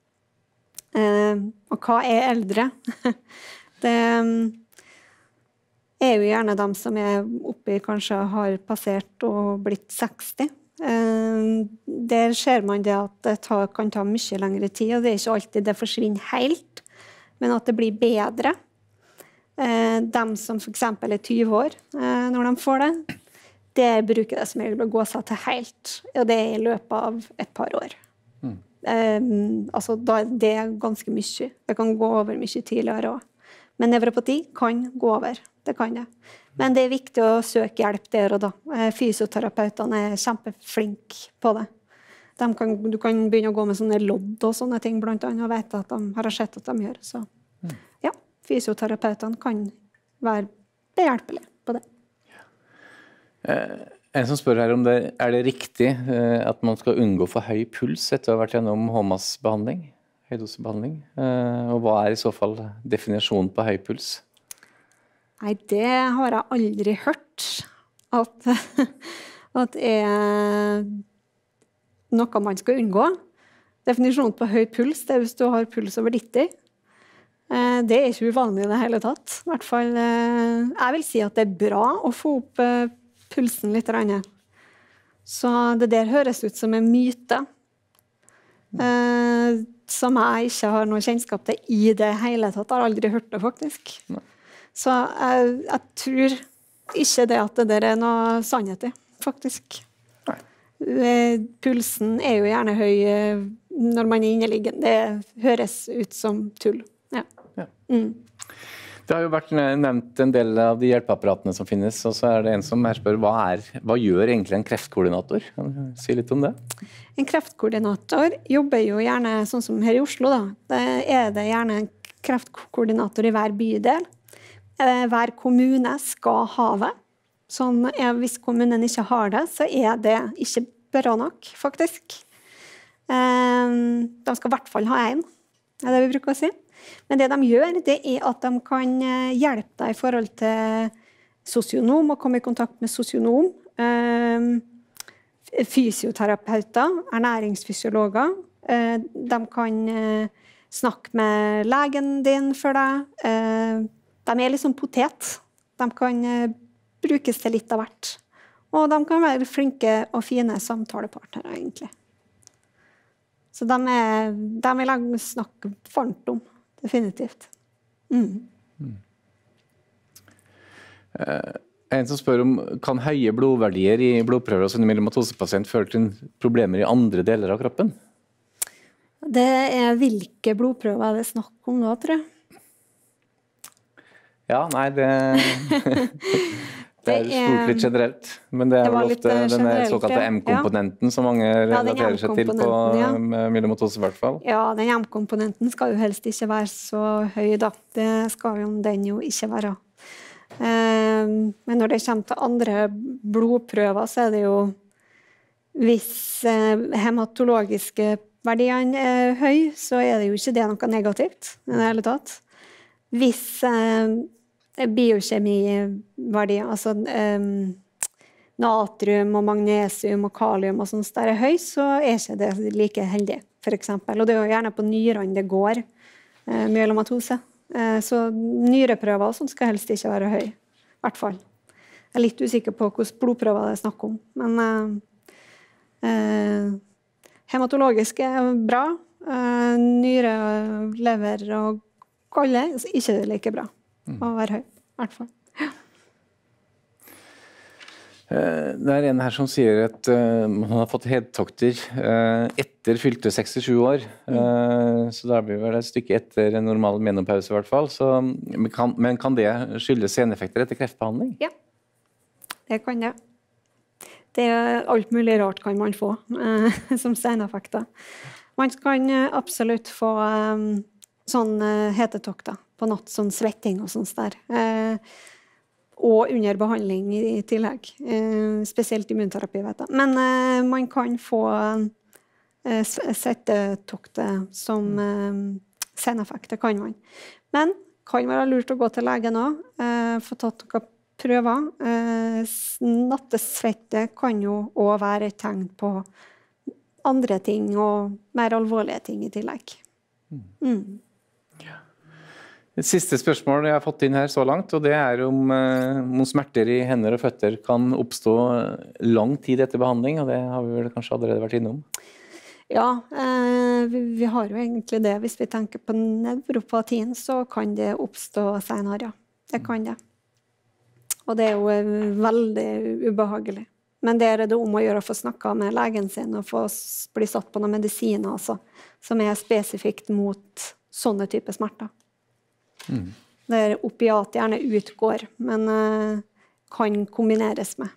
Og hva er eldre? Det er jo gjerne dem som er oppe i kanskje har passert og blitt 60. Der ser man det at det kan ta mye lengre tid, og det er ikke alltid det forsvinner helt, men at det blir bedre. De som for eksempel er 20 år når de får det, det bruker det som regel å gå seg til helt, og det er i løpet av et par år. Altså, det er ganske mye. Det kan gå over mye tidligere også. Men nevropati kan gå over. Det kan det. Men det er viktig å søke hjelp der og da. Fysioterapeutene er kjempeflinke på det. Du kan begynne å gå med sånne lodd og sånne ting, blant annet, og vet at de har sett at de gjør. Så ja, fysioterapeutene kan være behjelpelige på det. En som spør her om det, er det riktig at man skal unngå for høy puls etter å ha vært gjennom HMAS-behandling, høydosebehandling? Og hva er i så fall definisjonen på høy puls? Nei, det har jeg aldri hørt at er noe man skal unngå. Definisjonen på høy puls, det er hvis du har puls over 90. Det er ikke uvanlig i det hele tatt. I hvert fall, jeg vil si at det er bra å få opp pulsen litt. Så det der høres ut som en myte. som jeg ikke har noe kjennskap til i det hele tatt. Jeg har aldri hørt det, faktisk. Så jeg tror ikke det at det der er noe sannhet i, faktisk. Pulsen er jo gjerne høy når man er inneliggende. Det høres ut som tull. Ja. Det har jo vært nevnt en del av de hjelpeapparatene som finnes, og så er det en som her spør, hva gjør egentlig en kreftkoordinator? Kan du si litt om det? En kreftkoordinator jobber jo gjerne sånn som her i Oslo da. Det er det gjerne en kreftkoordinator i hver bydel. Hver kommune skal ha det. Sånn, hvis kommunen ikke har det, så er det ikke bra nok, faktisk. De skal i hvert fall ha en, det er det vi bruker å si. Men det de gjør, det er at de kan hjelpe deg i forhold til sosionom, og komme i kontakt med sosionom, fysioterapeuter, ernæringsfysiologer. De kan snakke med legen din for deg. De er liksom potet. De kan brukes til litt av hvert. Og de kan være flinke og fine samtalepartnere, egentlig. Så de vil jeg snakke varmt om. Definitivt. En som spør om, kan høye blodverdier i blodprøver hos en myelomatosepasient føre til problemer i andre deler av kroppen? Det er hvilke blodprøver det er snakk om da, tror jeg. Ja, nei, det er stort litt generelt, men det er vel ofte denne såkalte M-komponenten som mange relaterer seg til på myelomatose i hvert fall. Ja, den M-komponenten skal jo helst ikke være så høy da. Det skal jo den jo ikke være. Men når det kommer til andre blodprøver, så er det jo hvis hematologiske verdiene er høy, så er det jo ikke det noe negativt i det hele tatt. Hvis biokjemiverdier, altså natrium og magnesium og kalium og sånt der er høy, så er ikke det like heldig, for eksempel. Og det er jo gjerne på nyrene det går myelomatose. Så nyreprøver og sånt skal helst ikke være høy, i hvert fall. Jeg er litt usikker på hvilke blodprøver det er snakk om, men hematologisk er bra. Nyre, lever og kolle er ikke like bra. Å være høy, i hvert fall. Ja. Det er en her som sier at man har fått hedtokter etter fylte 67 år. Så da blir vel et stykke etter en normal menopause i hvert fall. Men kan det skyldes seneffekter etter kreftbehandling? Ja, det kan det. Det er alt mulig rart kan man få som seneffekter. Man kan absolutt få sånn hetetokter på natt, sånn svetting og sånt der. Og under behandling i tillegg. Spesielt immunterapi, vet jeg. Men man kan få svettetokter som seneffekter, kan man. Men kan være lurt å gå til legen også, få tatt noen prøver. Nattesvette kan jo også være et tegn på andre ting og mer alvorlige ting i tillegg. Det siste spørsmålet jeg har fått inn her så langt, og det er om smerter i hender og føtter kan oppstå lang tid etter behandling, og det har vi vel kanskje allerede vært innom. Ja, vi har jo egentlig det. Hvis vi tenker på nevropatien, så kan det oppstå senere, ja. Det kan det. Og det er jo veldig ubehagelig. Men det er det om å gjøre å få snakket med legen sin og få bli satt på noen medisiner altså, som er spesifikt mot sånne typer smerter. Der opiat gjerne utgår, men kan kombineres med.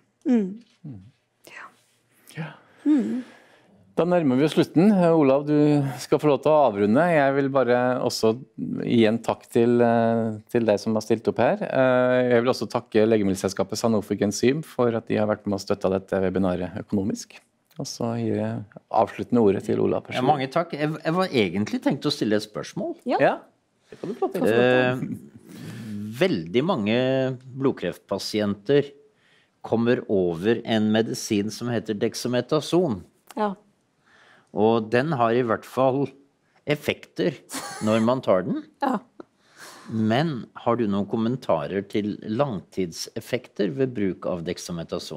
Da nærmer vi oss slutten. Olav, du skal få lov til å avrunde. Jeg vil bare også igjen takk til deg som har stilt opp her. Jeg vil også takke legemiddelselskapet Sanofi Genzyme for at de har vært med å støtte dette webinaret økonomisk. Og så gir jeg avsluttende ordet til Olav. Ja, mange takk. Jeg var egentlig tenkt å stille et spørsmål. Ja. Det kan du få til. Veldig mange blodkreftpasienter kommer over en medisin som heter dexamethasone. Ja. Og den har i hvert fall effekter når man tar den. Ja. Men har du noen kommentarer til langtidseffekter ved bruk av dexamethasone?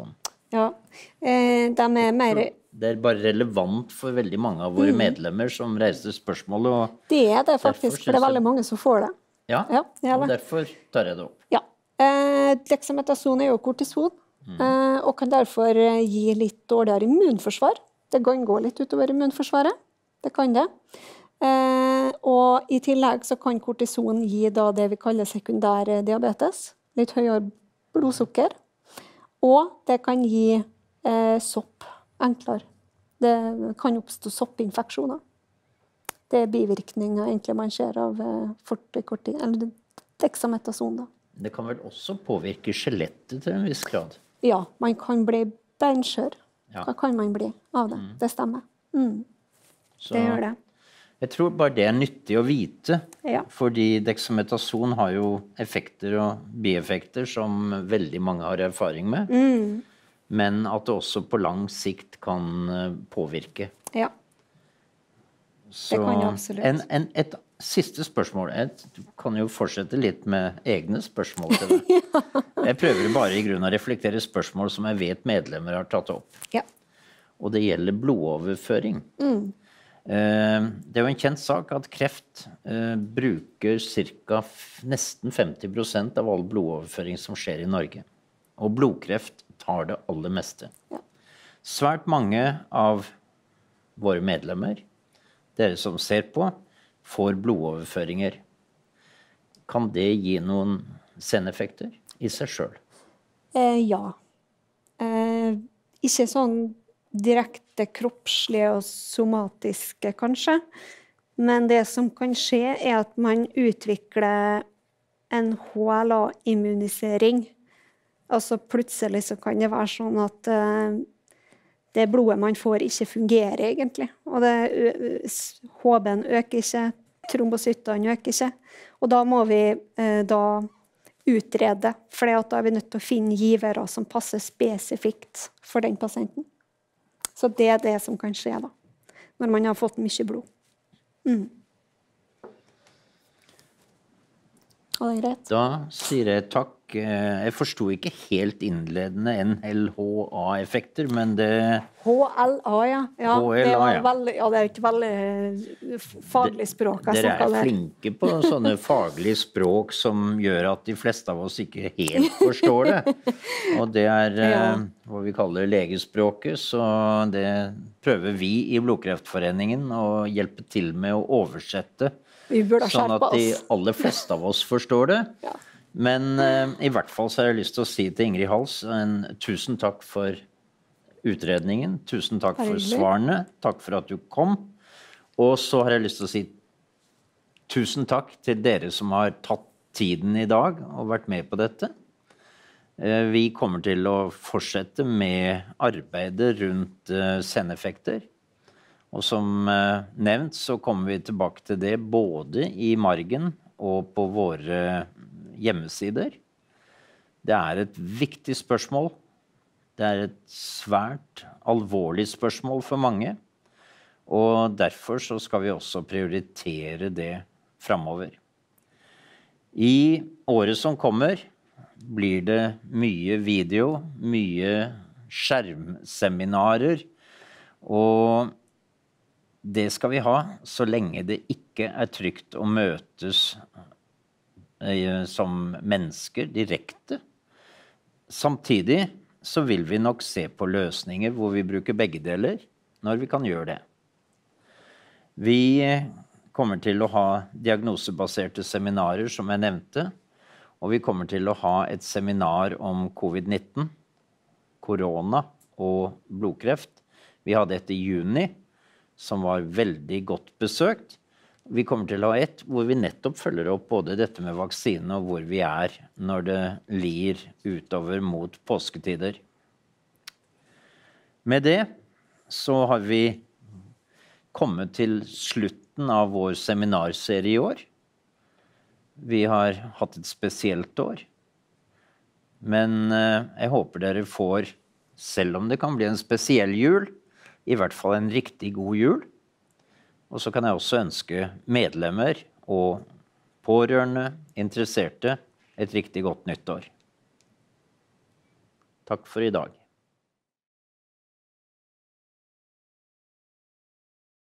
Ja. De er mer... Det bare relevant for veldig mange av våre medlemmer som reiser spørsmålet. Og det er det faktisk, for det er veldig mange som får det. Ja, og derfor tar jeg det opp. Ja. Dexamethason er jo kortison, og kan derfor gi litt dårligere immunforsvar. Det kan gå litt utover immunforsvaret. Det kan det. Og i tillegg så kan kortison gi da det vi kaller sekundær diabetes. Litt høyere blodsukker. Og det kan gi sopp enklere. Det kan oppstå soppinfeksjoner. Det er bivirkninger egentlig man ser av fortekortin, eller dexamethason da. Det kan vel også påvirke skjelettet til en viss grad? Ja, man kan bli beinskjør. Hva kan man bli av det? Det stemmer. Så det gjør det. Jeg tror bare det er nyttig å vite, fordi dexamethason har jo effekter og bieffekter som veldig mange har erfaring med, men at det også på lang sikt kan påvirke. Ja, det kan det absolutt. Et siste spørsmål. Du kan jo fortsette litt med egne spørsmål til det. Jeg prøver bare i grunn å reflektere spørsmål som jeg vet medlemmer har tatt opp. Ja. Og det gjelder blodoverføring. Det er jo en kjent sak at kreft bruker nesten 50% av all blodoverføring som skjer i Norge. Og blodkreft tar det aller meste. Ja. Svært mange av våre medlemmer, dere som ser på, får blodoverføringer. Kan det gi noen seneffekter i seg selv? Ja. Ikke sånn direkte kroppslige og somatiske, kanskje. Men det som kan skje, er at man utvikler en HLA-immunisering. Altså plutselig så kan det være sånn at det blodet man får ikke fungerer egentlig. Og HB-en øker ikke, trombocyttene øker ikke. Og da må vi da utrede, for da er vi nødt til å finne givere som passer spesifikt for den pasienten. Så det er det som kan skje da, når man har fått mye blod. Og det er greit. Da sier jeg takk. Jeg forstod ikke helt innledende NLHA-effekter, men det... HLA, ja. Ja, HLA, det er ikke veldig faglig språk. Dere er flinke på sånne faglige språk som gjør at de fleste av oss ikke helt forstår det. Og det er hva vi kaller legespråket, så det prøver vi i Blodkreftforeningen å hjelpe til med å oversette, sånn at de aller fleste av oss forstår det. Ja. Men i hvert fall så har jeg lyst til å si til Ingrid Hals tusen takk for utredningen, tusen takk for svarene, takk for at du kom. Og så har jeg lyst til å si tusen takk til dere som har tatt tiden i dag og vært med på dette. Vi kommer til å fortsette med arbeidet rundt seneffekter. Og som nevnt så kommer vi tilbake til det både i margen og på våre hjemmesider. Det er et viktig spørsmål. Det er et svært alvorlig spørsmål for mange. Og derfor så skal vi også prioritere det fremover. I året som kommer blir det mye video, mye skjermseminarer, og det skal vi ha så lenge det ikke er trygt å møtes som mennesker direkte. Samtidig så vil vi nok se på løsninger hvor vi bruker begge deler, når vi kan gjøre det. Vi kommer til å ha diagnosebaserte seminarer, som jeg nevnte, og vi kommer til å ha et seminar om covid-19, korona og blodkreft. Vi hadde et i juni, som var veldig godt besøkt. Vi kommer til å ha et hvor vi nettopp følger opp både dette med vaksine og hvor vi er når det lir utover mot påsketider. Med det så har vi kommet til slutten av vår seminarserie i år. Vi har hatt et spesielt år. Men jeg håper dere får, selv om det kan bli en spesiell jul, i hvert fall en riktig god jul. Og så kan jeg også ønske medlemmer og pårørende, interesserte, et riktig godt nyttår. Takk for i dag.